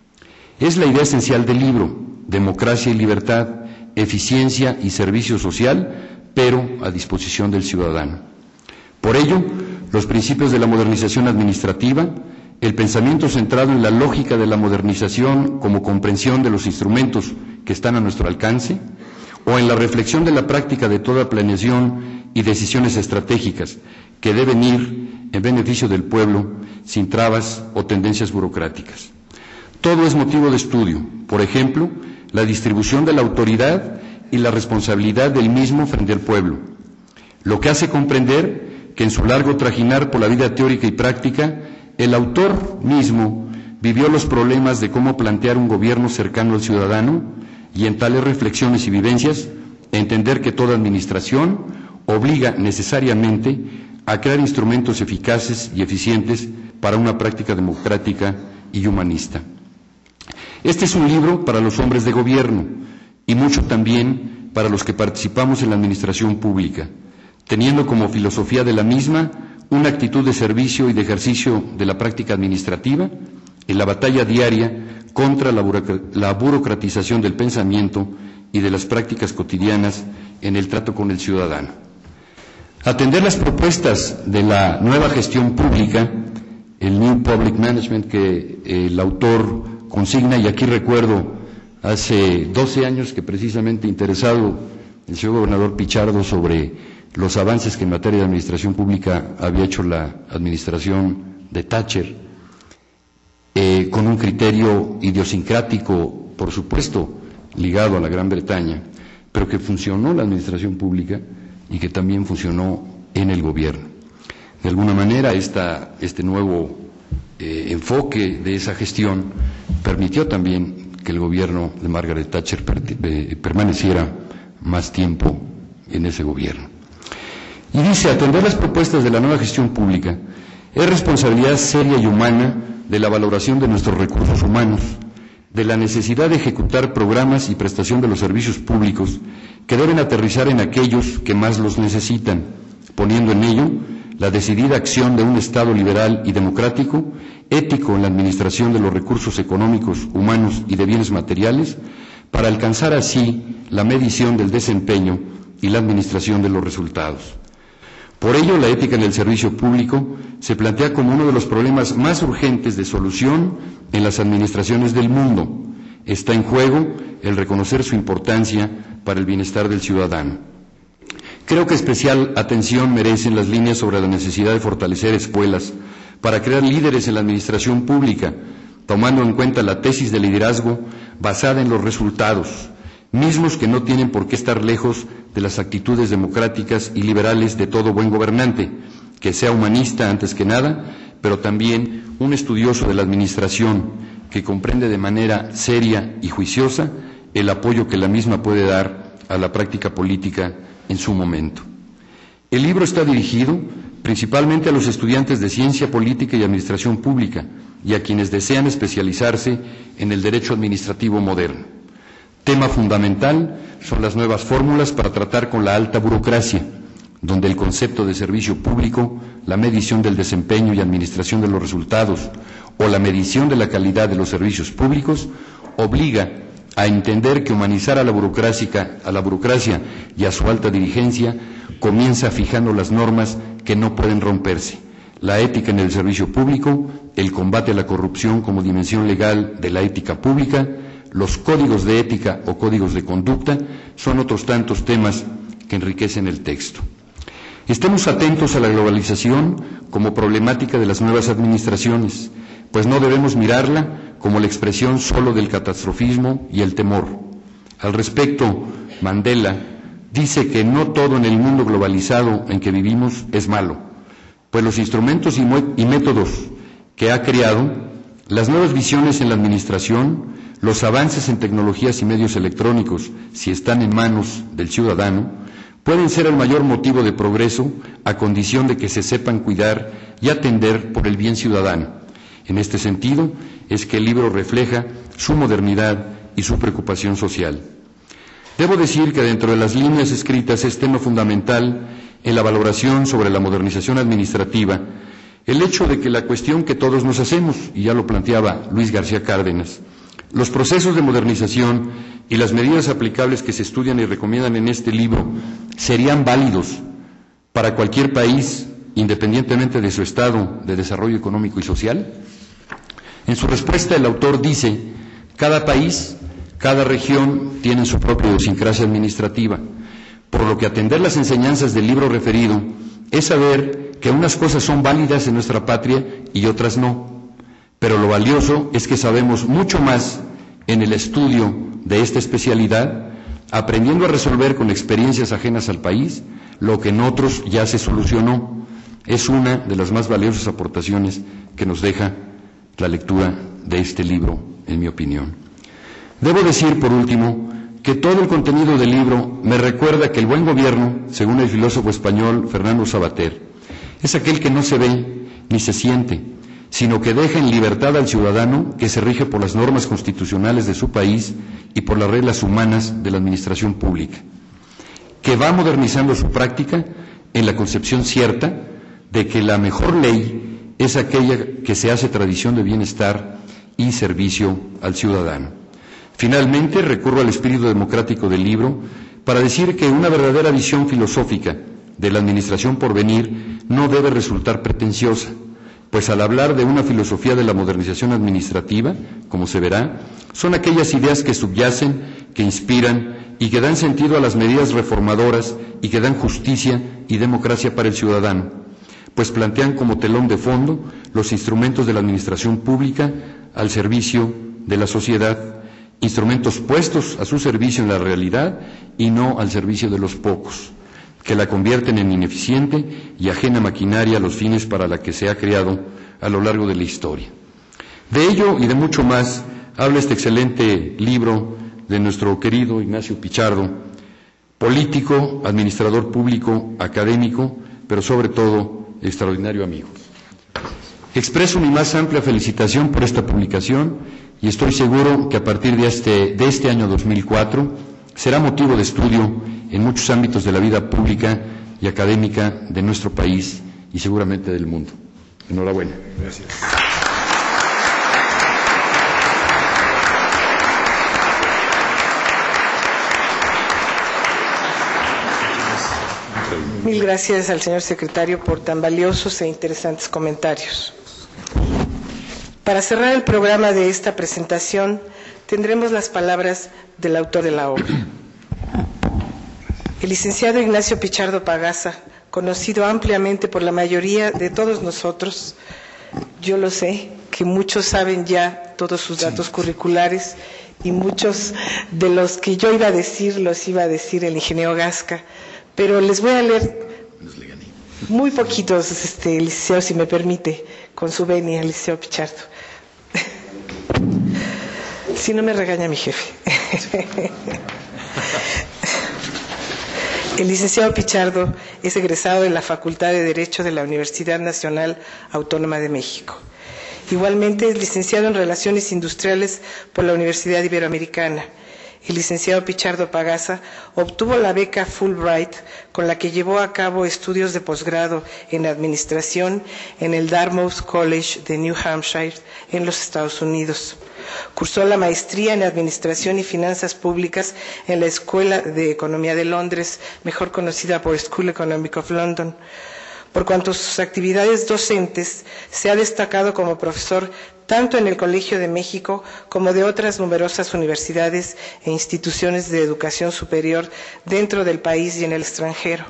Es la idea esencial del libro: democracia y libertad, eficiencia y servicio social, pero a disposición del ciudadano. Por ello, los principios de la modernización administrativa, el pensamiento centrado en la lógica de la modernización como comprensión de los instrumentos que están a nuestro alcance, o en la reflexión de la práctica de toda planeación y decisiones estratégicas que deben ir en beneficio del pueblo sin trabas o tendencias burocráticas. Todo es motivo de estudio, por ejemplo, la distribución de la autoridad y la responsabilidad del mismo frente al pueblo, lo que hace comprender que en su largo trajinar por la vida teórica y práctica, el autor mismo vivió los problemas de cómo plantear un gobierno cercano al ciudadano y en tales reflexiones y vivencias entender que toda administración obliga necesariamente a crear instrumentos eficaces y eficientes para una práctica democrática y humanista. Este es un libro para los hombres de gobierno y mucho también para los que participamos en la administración pública, teniendo como filosofía de la misma una actitud de servicio y de ejercicio de la práctica administrativa en la batalla diaria contra la, burocr- la burocratización del pensamiento y de las prácticas cotidianas en el trato con el ciudadano. Atender las propuestas de la nueva gestión pública, el New Public Management que el autor consigna, y aquí recuerdo hace doce años que precisamente interesado el señor gobernador Pichardo sobre los avances que en materia de administración pública había hecho la administración de Thatcher, eh, con un criterio idiosincrático, por supuesto, ligado a la Gran Bretaña, pero que funcionó la administración pública y que también funcionó en el gobierno. De alguna manera, esta, este nuevo eh, enfoque de esa gestión permitió también que el gobierno de Margaret Thatcher per, eh, permaneciera más tiempo en ese gobierno. Y dice, atender las propuestas de la nueva gestión pública es responsabilidad seria y humana de la valoración de nuestros recursos humanos, de la necesidad de ejecutar programas y prestación de los servicios públicos que deben aterrizar en aquellos que más los necesitan, poniendo en ello la decidida acción de un Estado liberal y democrático, ético en la administración de los recursos económicos, humanos y de bienes materiales, para alcanzar así la medición del desempeño y la administración de los resultados. Por ello, la ética en el servicio público se plantea como uno de los problemas más urgentes de solución en las administraciones del mundo. Está en juego el reconocer su importancia para el bienestar del ciudadano. Creo que especial atención merecen las líneas sobre la necesidad de fortalecer escuelas para crear líderes en la administración pública, tomando en cuenta la tesis de liderazgo basada en los resultados, mismos que no tienen por qué estar lejos de las actitudes democráticas y liberales de todo buen gobernante, que sea humanista antes que nada, pero también un estudioso de la administración que comprende de manera seria y juiciosa el apoyo que la misma puede dar a la práctica política en su momento. El libro está dirigido principalmente a los estudiantes de Ciencia Política y Administración Pública y a quienes desean especializarse en el derecho administrativo moderno. Tema fundamental son las nuevas fórmulas para tratar con la alta burocracia, donde el concepto de servicio público, la medición del desempeño y administración de los resultados o la medición de la calidad de los servicios públicos obliga a entender que humanizar a la burocracia, a la burocracia y a su alta dirigencia comienza fijando las normas que no pueden romperse, la ética en el servicio público, el combate a la corrupción como dimensión legal de la ética pública, los códigos de ética o códigos de conducta son otros tantos temas que enriquecen el texto. Estemos atentos a la globalización como problemática de las nuevas administraciones, pues no debemos mirarla como la expresión solo del catastrofismo y el temor. Al respecto, Mandela dice que no todo en el mundo globalizado en que vivimos es malo, pues los instrumentos y, y métodos que ha creado, las nuevas visiones en la administración, los avances en tecnologías y medios electrónicos, si están en manos del ciudadano, pueden ser el mayor motivo de progreso a condición de que se sepan cuidar y atender por el bien ciudadano. En este sentido, es que el libro refleja su modernidad y su preocupación social. Debo decir que dentro de las líneas escritas es tema fundamental en la valoración sobre la modernización administrativa el hecho de que la cuestión que todos nos hacemos, y ya lo planteaba Luis García Cárdenas, los procesos de modernización y las medidas aplicables que se estudian y recomiendan en este libro serían válidos para cualquier país, independientemente de su estado de desarrollo económico y social. En su respuesta, el autor dice: cada país, cada región tiene su propia idiosincrasia administrativa, por lo que atender las enseñanzas del libro referido es saber que unas cosas son válidas en nuestra patria y otras no. Pero lo valioso es que sabemos mucho más en el estudio de esta especialidad, aprendiendo a resolver con experiencias ajenas al país lo que en otros ya se solucionó. Es una de las más valiosas aportaciones que nos deja la lectura de este libro, en mi opinión. Debo decir, por último, que todo el contenido del libro me recuerda que el buen gobierno, según el filósofo español Fernando Savater, es aquel que no se ve ni se siente, sino que deja en libertad al ciudadano que se rige por las normas constitucionales de su país y por las reglas humanas de la administración pública, que va modernizando su práctica en la concepción cierta de que la mejor ley es aquella que se hace tradición de bienestar y servicio al ciudadano. Finalmente, recurro al espíritu democrático del libro para decir que una verdadera visión filosófica de la administración por venir no debe resultar pretenciosa, pues al hablar de una filosofía de la modernización administrativa, como se verá, son aquellas ideas que subyacen, que inspiran y que dan sentido a las medidas reformadoras y que dan justicia y democracia para el ciudadano, pues plantean como telón de fondo los instrumentos de la administración pública al servicio de la sociedad, instrumentos puestos a su servicio en la realidad y no al servicio de los pocos, que la convierten en ineficiente y ajena maquinaria a los fines para la que se ha creado a lo largo de la historia. De ello y de mucho más habla este excelente libro de nuestro querido Ignacio Pichardo, político, administrador público, académico, pero sobre todo extraordinario amigo. Expreso mi más amplia felicitación por esta publicación y estoy seguro que a partir de este, de este año dos mil cuatro será motivo de estudio en muchos ámbitos de la vida pública y académica de nuestro país y seguramente del mundo. Enhorabuena. Gracias. Mil gracias al señor secretario por tan valiosos e interesantes comentarios. Para cerrar el programa de esta presentación, tendremos las palabras del autor de la obra. El licenciado Ignacio Pichardo Pagaza, conocido ampliamente por la mayoría de todos nosotros, yo lo sé, que muchos saben ya todos sus datos sí. curriculares y muchos de los que yo iba a decir los iba a decir el ingeniero Gasca, pero les voy a leer muy poquitos, este, licenciado, si me permite, con su venia, licenciado Pichardo. Si no me regaña mi jefe. El licenciado Pichardo es egresado de la Facultad de Derecho de la Universidad Nacional Autónoma de México. Igualmente es licenciado en Relaciones Industriales por la Universidad Iberoamericana. El licenciado Pichardo Pagasa obtuvo la beca Fulbright, con la que llevó a cabo estudios de posgrado en Administración en el Dartmouth College de New Hampshire, en los Estados Unidos. Cursó la maestría en Administración y Finanzas Públicas en la Escuela de Economía de Londres, mejor conocida por School Economic of London. Por cuanto a sus actividades docentes, se ha destacado como profesor tanto en el Colegio de México como de otras numerosas universidades e instituciones de educación superior dentro del país y en el extranjero.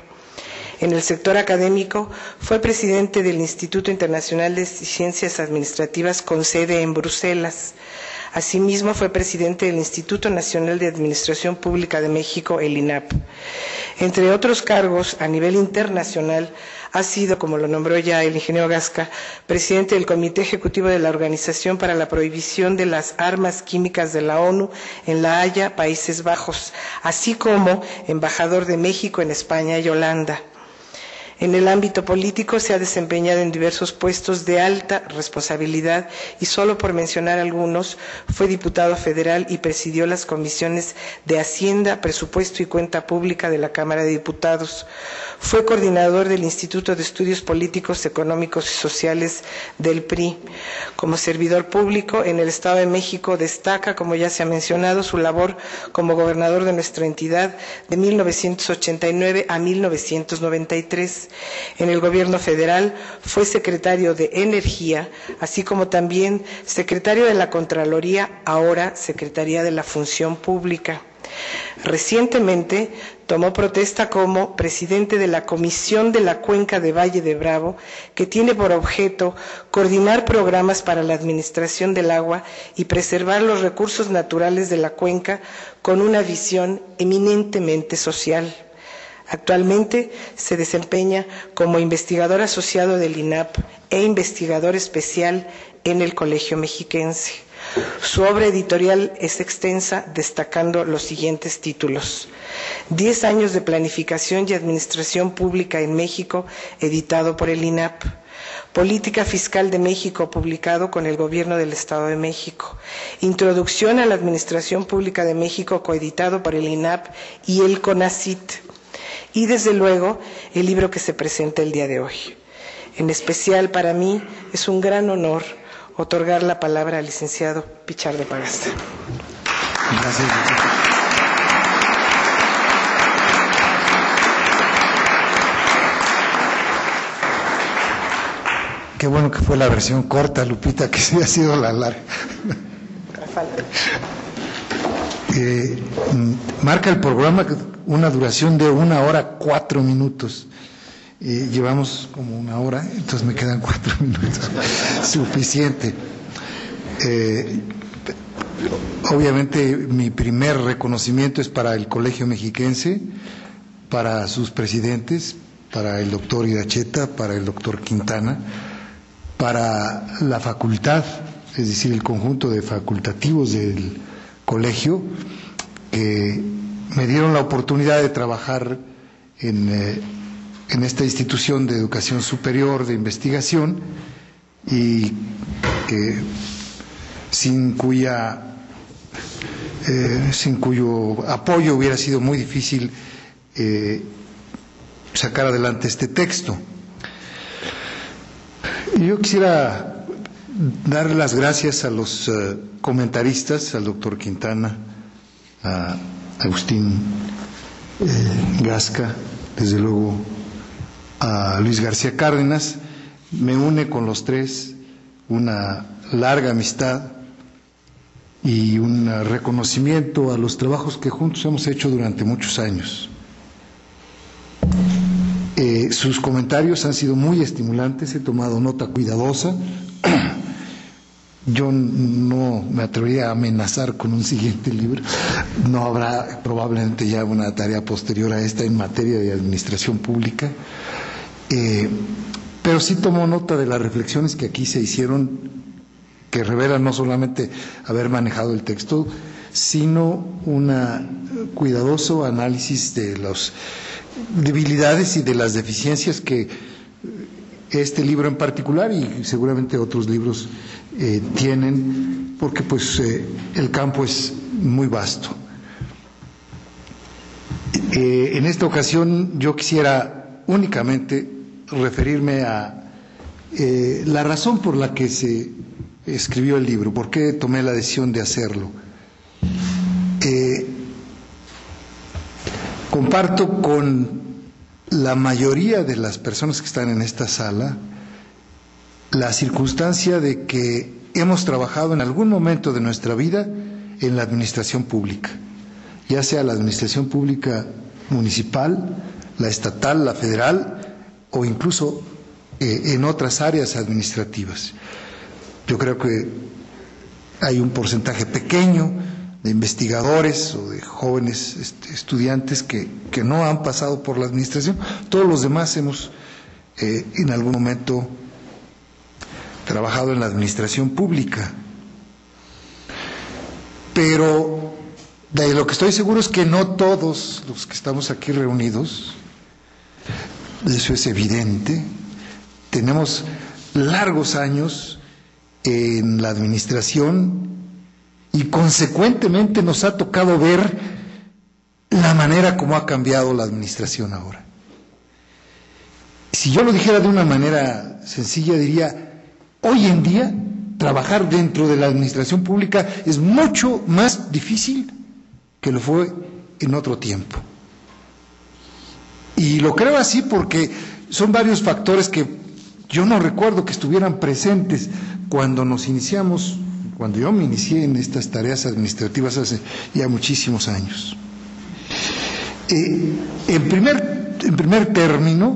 En el sector académico, fue presidente del Instituto Internacional de Ciencias Administrativas con sede en Bruselas. Asimismo, fue presidente del Instituto Nacional de Administración Pública de México, el I N A P. Entre otros cargos a nivel internacional, ha sido, como lo nombró ya el ingeniero Gasca, presidente del Comité Ejecutivo de la Organización para la Prohibición de las Armas Químicas de la ONU en La Haya, Países Bajos, así como embajador de México en España y Holanda. En el ámbito político se ha desempeñado en diversos puestos de alta responsabilidad y, solo por mencionar algunos, fue diputado federal y presidió las comisiones de Hacienda, Presupuesto y Cuenta Pública de la Cámara de Diputados. Fue coordinador del Instituto de Estudios Políticos, Económicos y Sociales del P R I. Como servidor público en el Estado de México destaca, como ya se ha mencionado, su labor como gobernador de nuestra entidad de mil novecientos ochenta y nueve a mil novecientos noventa y tres. En el gobierno federal fue secretario de Energía, así como también secretario de la Contraloría, ahora Secretaría de la Función Pública. Recientemente tomó protesta como presidente de la Comisión de la Cuenca de Valle de Bravo, que tiene por objeto coordinar programas para la administración del agua y preservar los recursos naturales de la cuenca con una visión eminentemente social. Actualmente se desempeña como investigador asociado del I N A P e investigador especial en el Colegio Mexiquense. Su obra editorial es extensa, destacando los siguientes títulos: Diez años de planificación y administración pública en México, editado por el I N A P. Política Fiscal de México, publicado con el Gobierno del Estado de México. Introducción a la Administración Pública de México, coeditado por el I N A P y el CONACYT. Y, desde luego, el libro que se presenta el día de hoy. En especial, para mí, es un gran honor otorgar la palabra al licenciado Pichardo Pagasa. Gracias. Qué bueno que fue la versión corta, Lupita, que sí ha sido la larga. Eh, marca el programa una duración de una hora cuatro minutos. Eh, llevamos como una hora, entonces me quedan cuatro minutos. Suficiente. Eh, obviamente mi primer reconocimiento es para el Colegio Mexiquense, para sus presidentes, para el doctor Iracheta, para el doctor Quintana, para la facultad, es decir, el conjunto de facultativos del colegio, que me dieron la oportunidad de trabajar en, eh, en esta institución de educación superior, de investigación, y eh, sin cuya eh, sin cuyo apoyo hubiera sido muy difícil eh, sacar adelante este texto. Y yo quisiera dar las gracias a los uh, comentaristas, al doctor Quintana, a Agustín eh, Gasca, desde luego a Luis García Cárdenas. Me une con los tres una larga amistad y un reconocimiento a los trabajos que juntos hemos hecho durante muchos años. Eh, sus comentarios han sido muy estimulantes, he tomado nota cuidadosa Yo no me atrevería a amenazar con un siguiente libro. No habrá probablemente ya una tarea posterior a esta en materia de administración pública. Eh, pero sí tomo nota de las reflexiones que aquí se hicieron, que revelan no solamente haber manejado el texto, sino un cuidadoso análisis de las debilidades y de las deficiencias que este libro en particular y seguramente otros libros eh, tienen, porque pues eh, el campo es muy vasto. Eh, en esta ocasión yo quisiera únicamente referirme a eh, la razón por la que se escribió el libro, por qué tomé la decisión de hacerlo. Eh, comparto con la mayoría de las personas que están en esta sala la circunstancia de que hemos trabajado en algún momento de nuestra vida en la administración pública, ya sea la administración pública municipal, la estatal, la federal o incluso eh, en otras áreas administrativas. Yo creo que hay un porcentaje pequeño de investigadores o de jóvenes este, estudiantes que, que no han pasado por la administración. Todos los demás hemos eh, en algún momento trabajado en la administración pública. Pero de lo que estoy seguro es que no todos los que estamos aquí reunidos, eso es evidente, tenemos largos años en la administración y consecuentemente nos ha tocado ver la manera como ha cambiado la administración ahora. Si yo lo dijera de una manera sencilla, diría, hoy en día trabajar dentro de la administración pública es mucho más difícil que lo fue en otro tiempo. Y lo creo así porque son varios factores que yo no recuerdo que estuvieran presentes cuando nos iniciamos, cuando yo me inicié en estas tareas administrativas hace ya muchísimos años. Eh, en, primer, en primer término,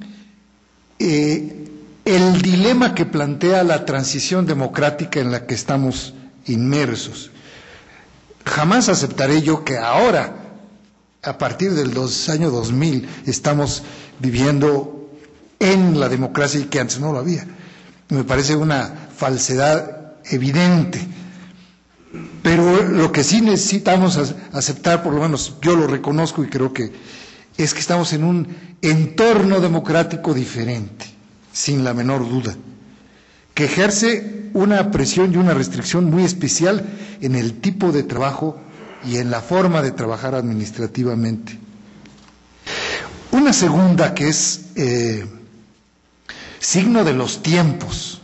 eh, el dilema que plantea la transición democrática en la que estamos inmersos. Jamás aceptaré yo que ahora, a partir del dos, año dos mil, estamos viviendo en la democracia y que antes no lo había. Me parece una falsedad evidente, pero lo que sí necesitamos aceptar, por lo menos yo lo reconozco y creo que es que estamos en un entorno democrático diferente, sin la menor duda, que ejerce una presión y una restricción muy especial en el tipo de trabajo y en la forma de trabajar administrativamente. Una segunda que es eh, signo de los tiempos.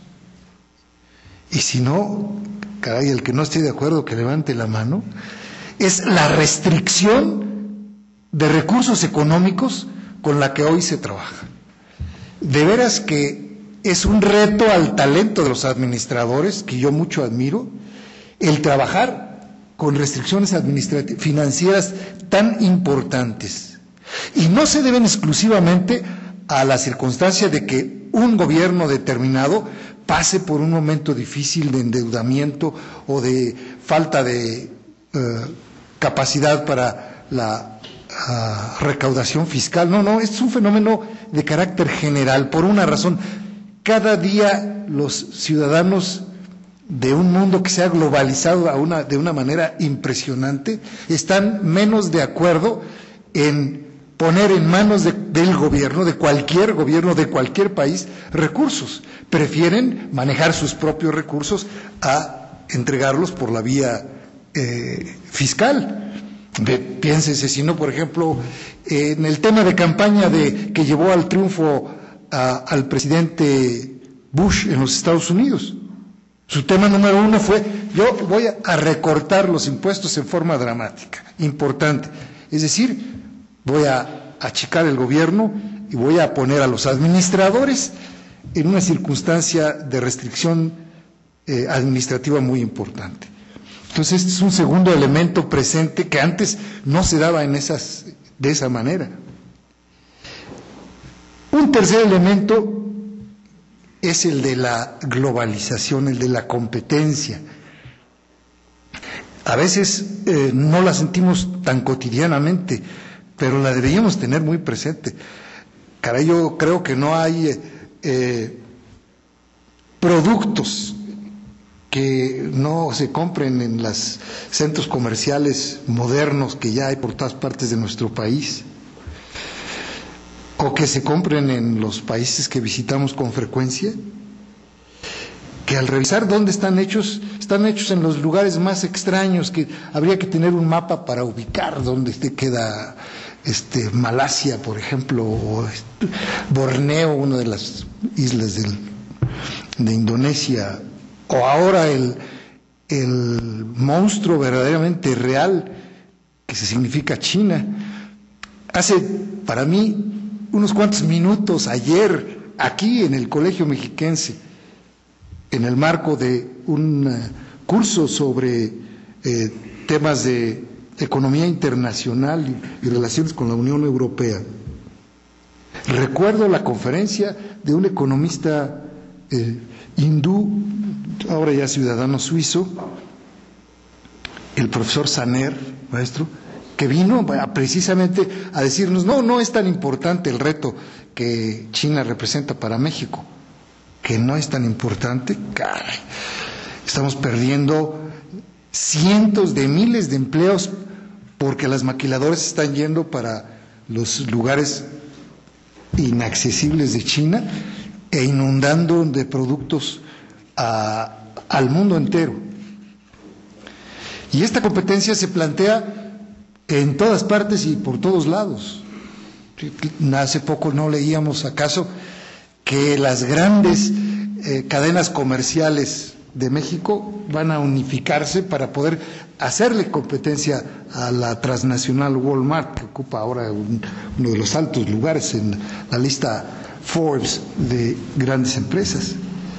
Y si no, caray, el que no esté de acuerdo que levante la mano, es la restricción de recursos económicos con la que hoy se trabaja. De veras que es un reto al talento de los administradores, que yo mucho admiro, el trabajar con restricciones administrativas, financieras tan importantes. Y no se deben exclusivamente a la circunstancia de que un gobierno determinado pase por un momento difícil de endeudamiento o de falta de uh, capacidad para la uh, recaudación fiscal. No, no, es un fenómeno de carácter general, por una razón. Cada día los ciudadanos de un mundo que se ha globalizado a una, de una manera impresionante están menos de acuerdo en poner en manos de, del gobierno, de cualquier gobierno, de cualquier país, recursos. Prefieren manejar sus propios recursos a entregarlos por la vía eh, fiscal. De, piénsese, si no, por ejemplo, eh, en el tema de campaña de, que llevó al triunfo a, al presidente Bush en los Estados Unidos. Su tema número uno fue, yo voy a recortar los impuestos en forma dramática, importante. Es decir, voy a achicar el gobierno y voy a poner a los administradores en una circunstancia de restricción eh, administrativa muy importante. Entonces, este es un segundo elemento presente que antes no se daba en esas, de esa manera. Un tercer elemento es el de la globalización, el de la competencia. A veces eh, no la sentimos tan cotidianamente, pero la deberíamos tener muy presente. Caray, yo creo que no hay eh, productos que no se compren en los centros comerciales modernos que ya hay por todas partes de nuestro país, o que se compren en los países que visitamos con frecuencia, que al revisar dónde están hechos, están hechos en los lugares más extraños, que habría que tener un mapa para ubicar dónde queda este, Malasia, por ejemplo, o este, Borneo, una de las islas del, de Indonesia, o ahora el, el monstruo verdaderamente real que se significa China. Hace, para mí, unos cuantos minutos ayer, aquí en el Colegio Mexiquense, en el marco de un uh, curso sobre eh, temas de economía internacional y, y relaciones con la Unión Europea, recuerdo la conferencia de un economista eh, hindú, ahora ya ciudadano suizo, el profesor Saner, maestro, que vino precisamente a decirnos, no, no es tan importante el reto que China representa para México, que no es tan importante, caray, estamos perdiendo cientos de miles de empleos porque las maquiladoras están yendo para los lugares inaccesibles de China e inundando de productos a, al mundo entero. Y esta competencia se plantea en todas partes y por todos lados. Hace poco no leíamos acaso que las grandes eh, cadenas comerciales de México van a unificarse para poder hacerle competencia a la transnacional Walmart, que ocupa ahora un, uno de los altos lugares en la lista Forbes de grandes empresas.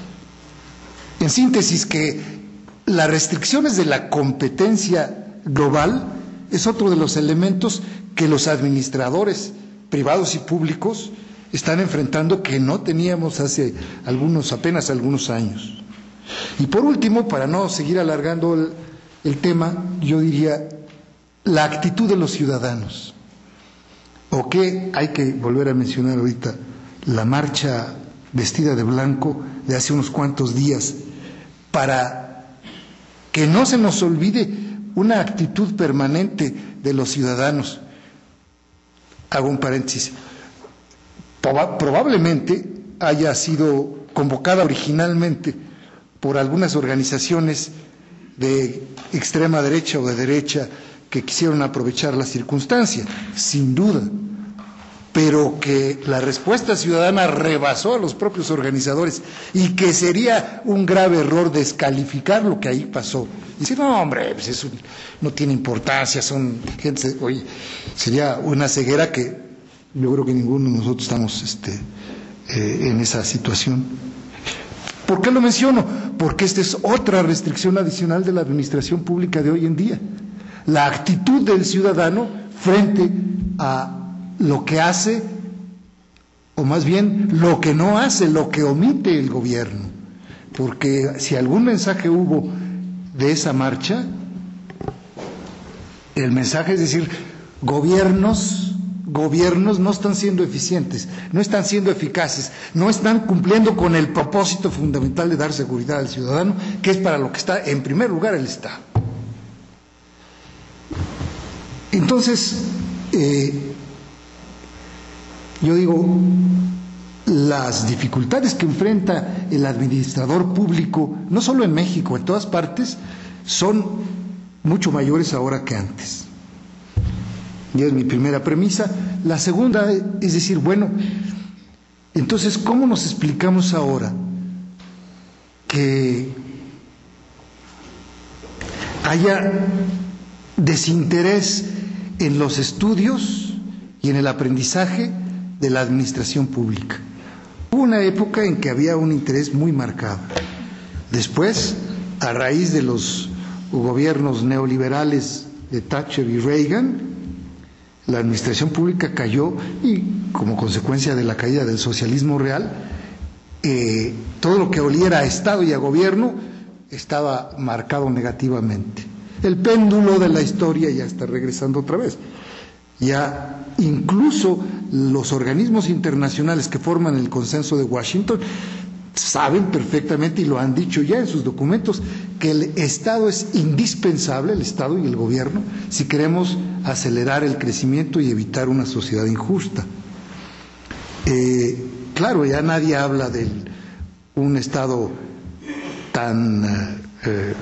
En síntesis, que las restricciones de la competencia global es otro de los elementos que los administradores privados y públicos están enfrentando, que no teníamos hace algunos, apenas algunos años. Y por último, para no seguir alargando el, el tema, yo diría la actitud de los ciudadanos. O que hay que volver a mencionar ahorita la marcha vestida de blanco de hace unos cuantos días, para que no se nos olvide una actitud permanente de los ciudadanos. Hago un paréntesis. Probablemente haya sido convocada originalmente por algunas organizaciones de extrema derecha o de derecha que quisieron aprovechar la circunstancia, sin duda, pero que la respuesta ciudadana rebasó a los propios organizadores y que sería un grave error descalificar lo que ahí pasó. Y decir, no, hombre, pues eso no tiene importancia, son gente, oye, sería una ceguera que yo creo que ninguno de nosotros estamos este, eh, en esa situación. ¿Por qué lo menciono? Porque esta es otra restricción adicional de la administración pública de hoy en día. La actitud del ciudadano frente a lo que hace, o más bien lo que no hace, lo que omite el gobierno. Porque si algún mensaje hubo de esa marcha, el mensaje es decir, gobiernos, gobiernos no están siendo eficientes, no están siendo eficaces, no están cumpliendo con el propósito fundamental de dar seguridad al ciudadano, que es para lo que está en primer lugar el Estado. Entonces, eh, yo digo, las dificultades que enfrenta el administrador público, no solo en México, en todas partes, son mucho mayores ahora que antes. Y es mi primera premisa. La segunda es decir, bueno, entonces, ¿cómo nos explicamos ahora que haya desinterés en los estudios y en el aprendizaje de la administración pública? Hubo una época en que había un interés muy marcado. Después, a raíz de los gobiernos neoliberales de Thatcher y Reagan, la administración pública cayó y, como consecuencia de la caída del socialismo real, eh, todo lo que oliera a Estado y a gobierno estaba marcado negativamente. El péndulo de la historia ya está regresando otra vez. Ya incluso los organismos internacionales que forman el consenso de Washington saben perfectamente, y lo han dicho ya en sus documentos, que el Estado es indispensable, el Estado y el gobierno, si queremos acelerar el crecimiento y evitar una sociedad injusta. Eh, claro, ya nadie habla de un Estado tan eh,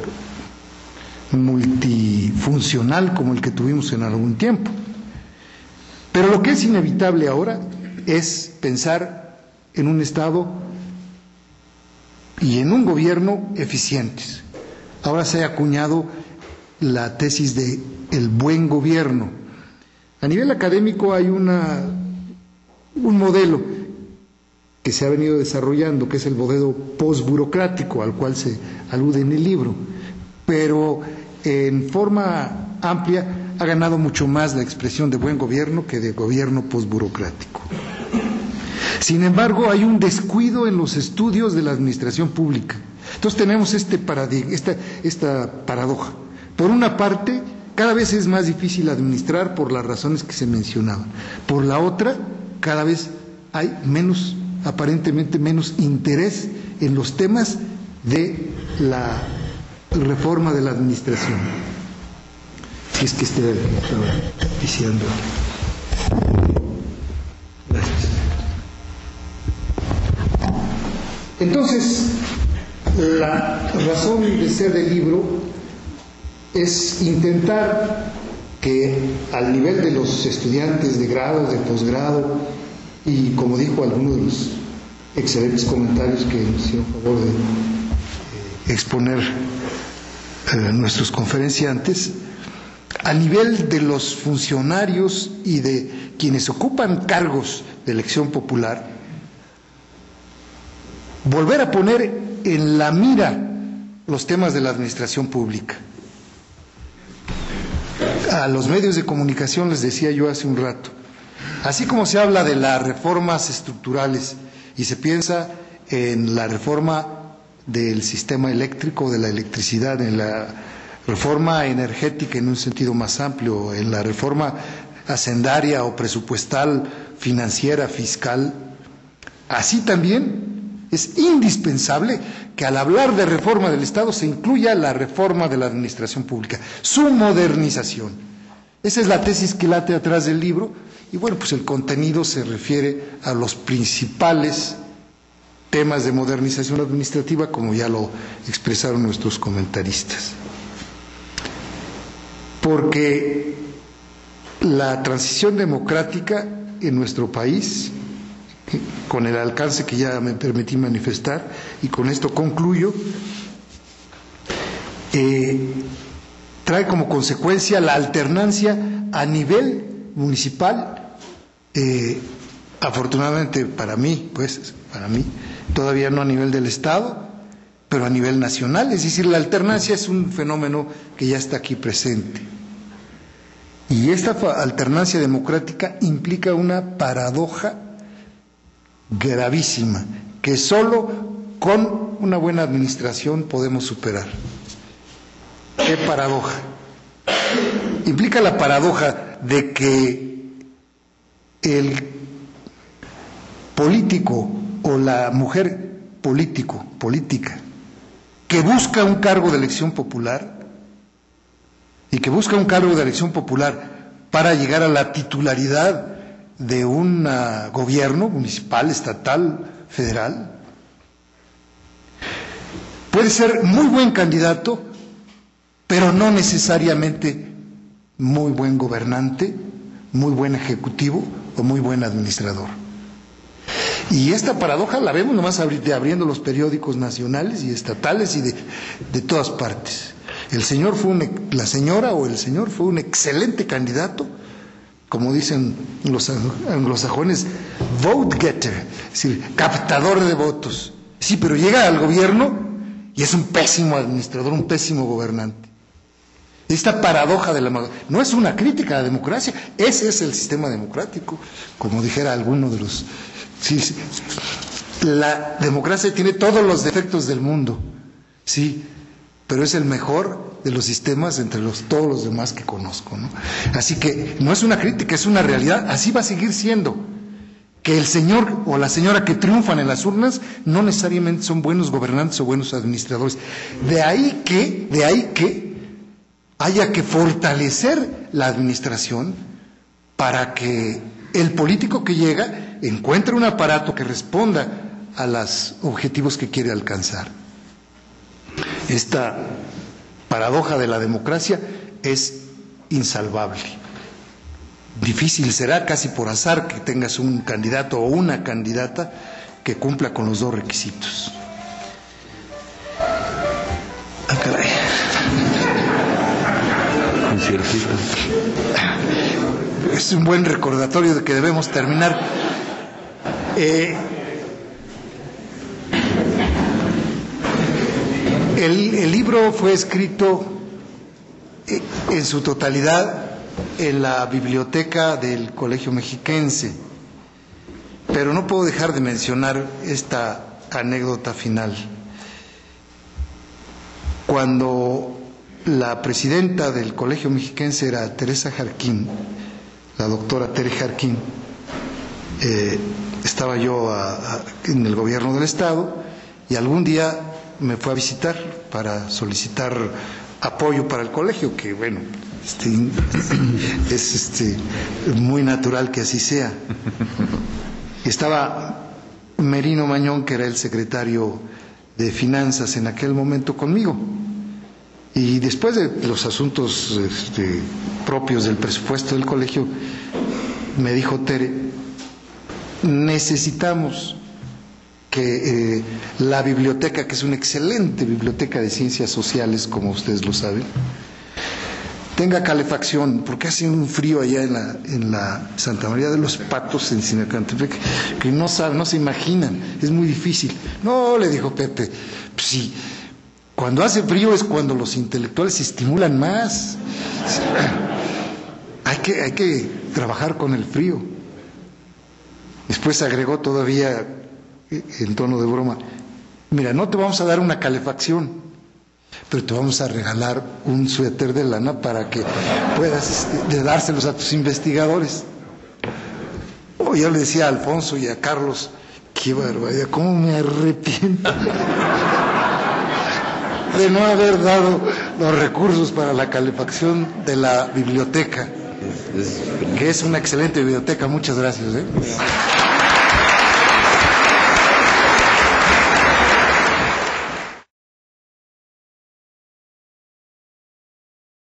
multifuncional como el que tuvimos en algún tiempo. Pero lo que es inevitable ahora es pensar en un Estado y en un gobierno eficientes. Ahora se ha acuñado la tesis de el buen gobierno. A nivel académico hay una, un modelo que se ha venido desarrollando, que es el modelo postburocrático, al cual se alude en el libro, pero en forma amplia ha ganado mucho más la expresión de buen gobierno que de gobierno postburocrático. Sin embargo, hay un descuido en los estudios de la administración pública. Entonces tenemos este paradigma, esta, esta paradoja. Por una parte, cada vez es más difícil administrar por las razones que se mencionaban. Por la otra, cada vez hay menos, aparentemente menos interés en los temas de la reforma de la administración. Si es que esté diciendo. Gracias. Entonces, la razón de ser del libro es intentar que al nivel de los estudiantes de grado, de posgrado, y como dijo alguno de los excelentes comentarios que nos hicieron favor de eh, exponer eh, nuestros conferenciantes, a nivel de los funcionarios y de quienes ocupan cargos de elección popular, volver a poner en la mira los temas de la administración pública. A los medios de comunicación les decía yo hace un rato, así como se habla de las reformas estructurales y se piensa en la reforma del sistema eléctrico, de la electricidad, en la reforma energética en un sentido más amplio, en la reforma hacendaria o presupuestal, financiera, fiscal, así también es indispensable que al hablar de reforma del Estado se incluya la reforma de la administración pública, su modernización. Esa es la tesis que late atrás del libro y bueno, pues el contenido se refiere a los principales temas de modernización administrativa, como ya lo expresaron nuestros comentaristas. Porque la transición democrática en nuestro país, con el alcance que ya me permití manifestar, y con esto concluyo, eh, trae como consecuencia la alternancia a nivel municipal, eh, afortunadamente para mí, pues, para mí, todavía no a nivel del Estado, pero a nivel nacional, es decir, la alternancia es un fenómeno que ya está aquí presente. Y esta alternancia democrática implica una paradoja gravísima, que solo con una buena administración podemos superar. ¿Qué paradoja? Implica la paradoja de que el político o la mujer político, política, que busca un cargo de elección popular y que busca un cargo de elección popular para llegar a la titularidad de un uh, gobierno municipal, estatal, federal, puede ser muy buen candidato, pero no necesariamente muy buen gobernante, muy buen ejecutivo o muy buen administrador. Y esta paradoja la vemos nomás abri- abriendo los periódicos nacionales y estatales y de, de todas partes. El señor fue un, la señora o el señor fue un excelente candidato, como dicen los anglosajones, vote getter, es decir, captador de votos. Sí, pero llega al gobierno y es un pésimo administrador, un pésimo gobernante. Esta paradoja de la... no es una crítica a la democracia, ese es el sistema democrático, como dijera alguno de los... Sí, sí. La democracia tiene todos los defectos del mundo, sí, pero es el mejor de los sistemas entre los, todos los demás que conozco, ¿no? Así que no es una crítica, es una realidad, así va a seguir siendo. Que el señor o la señora que triunfan en las urnas no necesariamente son buenos gobernantes o buenos administradores. De ahí que, de ahí que haya que fortalecer la administración para que el político que llega encuentre un aparato que responda a los objetivos que quiere alcanzar. Esta paradoja de la democracia es insalvable. Difícil será, casi por azar, que tengas un candidato o una candidata que cumpla con los dos requisitos. Ah, caray. Es un buen recordatorio de que debemos terminar. Eh, el, el libro fue escrito eh, en su totalidad en la biblioteca del Colegio Mexiquense, pero no puedo dejar de mencionar esta anécdota final. Cuando la presidenta del Colegio Mexiquense era Teresa Jarquín, la doctora Tere Jarquín, eh, estaba yo a, a, en el gobierno del Estado y algún día me fue a visitar para solicitar apoyo para el colegio, que bueno, Este, es este, muy natural que así sea. Estaba Merino Mañón, que era el secretario de Finanzas en aquel momento, conmigo. Y después de los asuntos este, propios del presupuesto del colegio, me dijo Tere, necesitamos que eh, la biblioteca, que es una excelente biblioteca de ciencias sociales, como ustedes lo saben, tenga calefacción, porque hace un frío allá en la, en la Santa María de los Patos, en Sinacantepec, que no saben, no se imaginan, es muy difícil. No, le dijo Pepe, pues sí, cuando hace frío es cuando los intelectuales se estimulan más. Hay que, hay que trabajar con el frío. Después agregó todavía, en tono de broma, mira, no te vamos a dar una calefacción, pero te vamos a regalar un suéter de lana para que puedas de dárselos a tus investigadores. Oh, yo le decía a Alfonso y a Carlos, qué barbaridad, cómo me arrepiento de no haber dado los recursos para la calefacción de la biblioteca, que es una excelente biblioteca. Muchas gracias, ¿eh?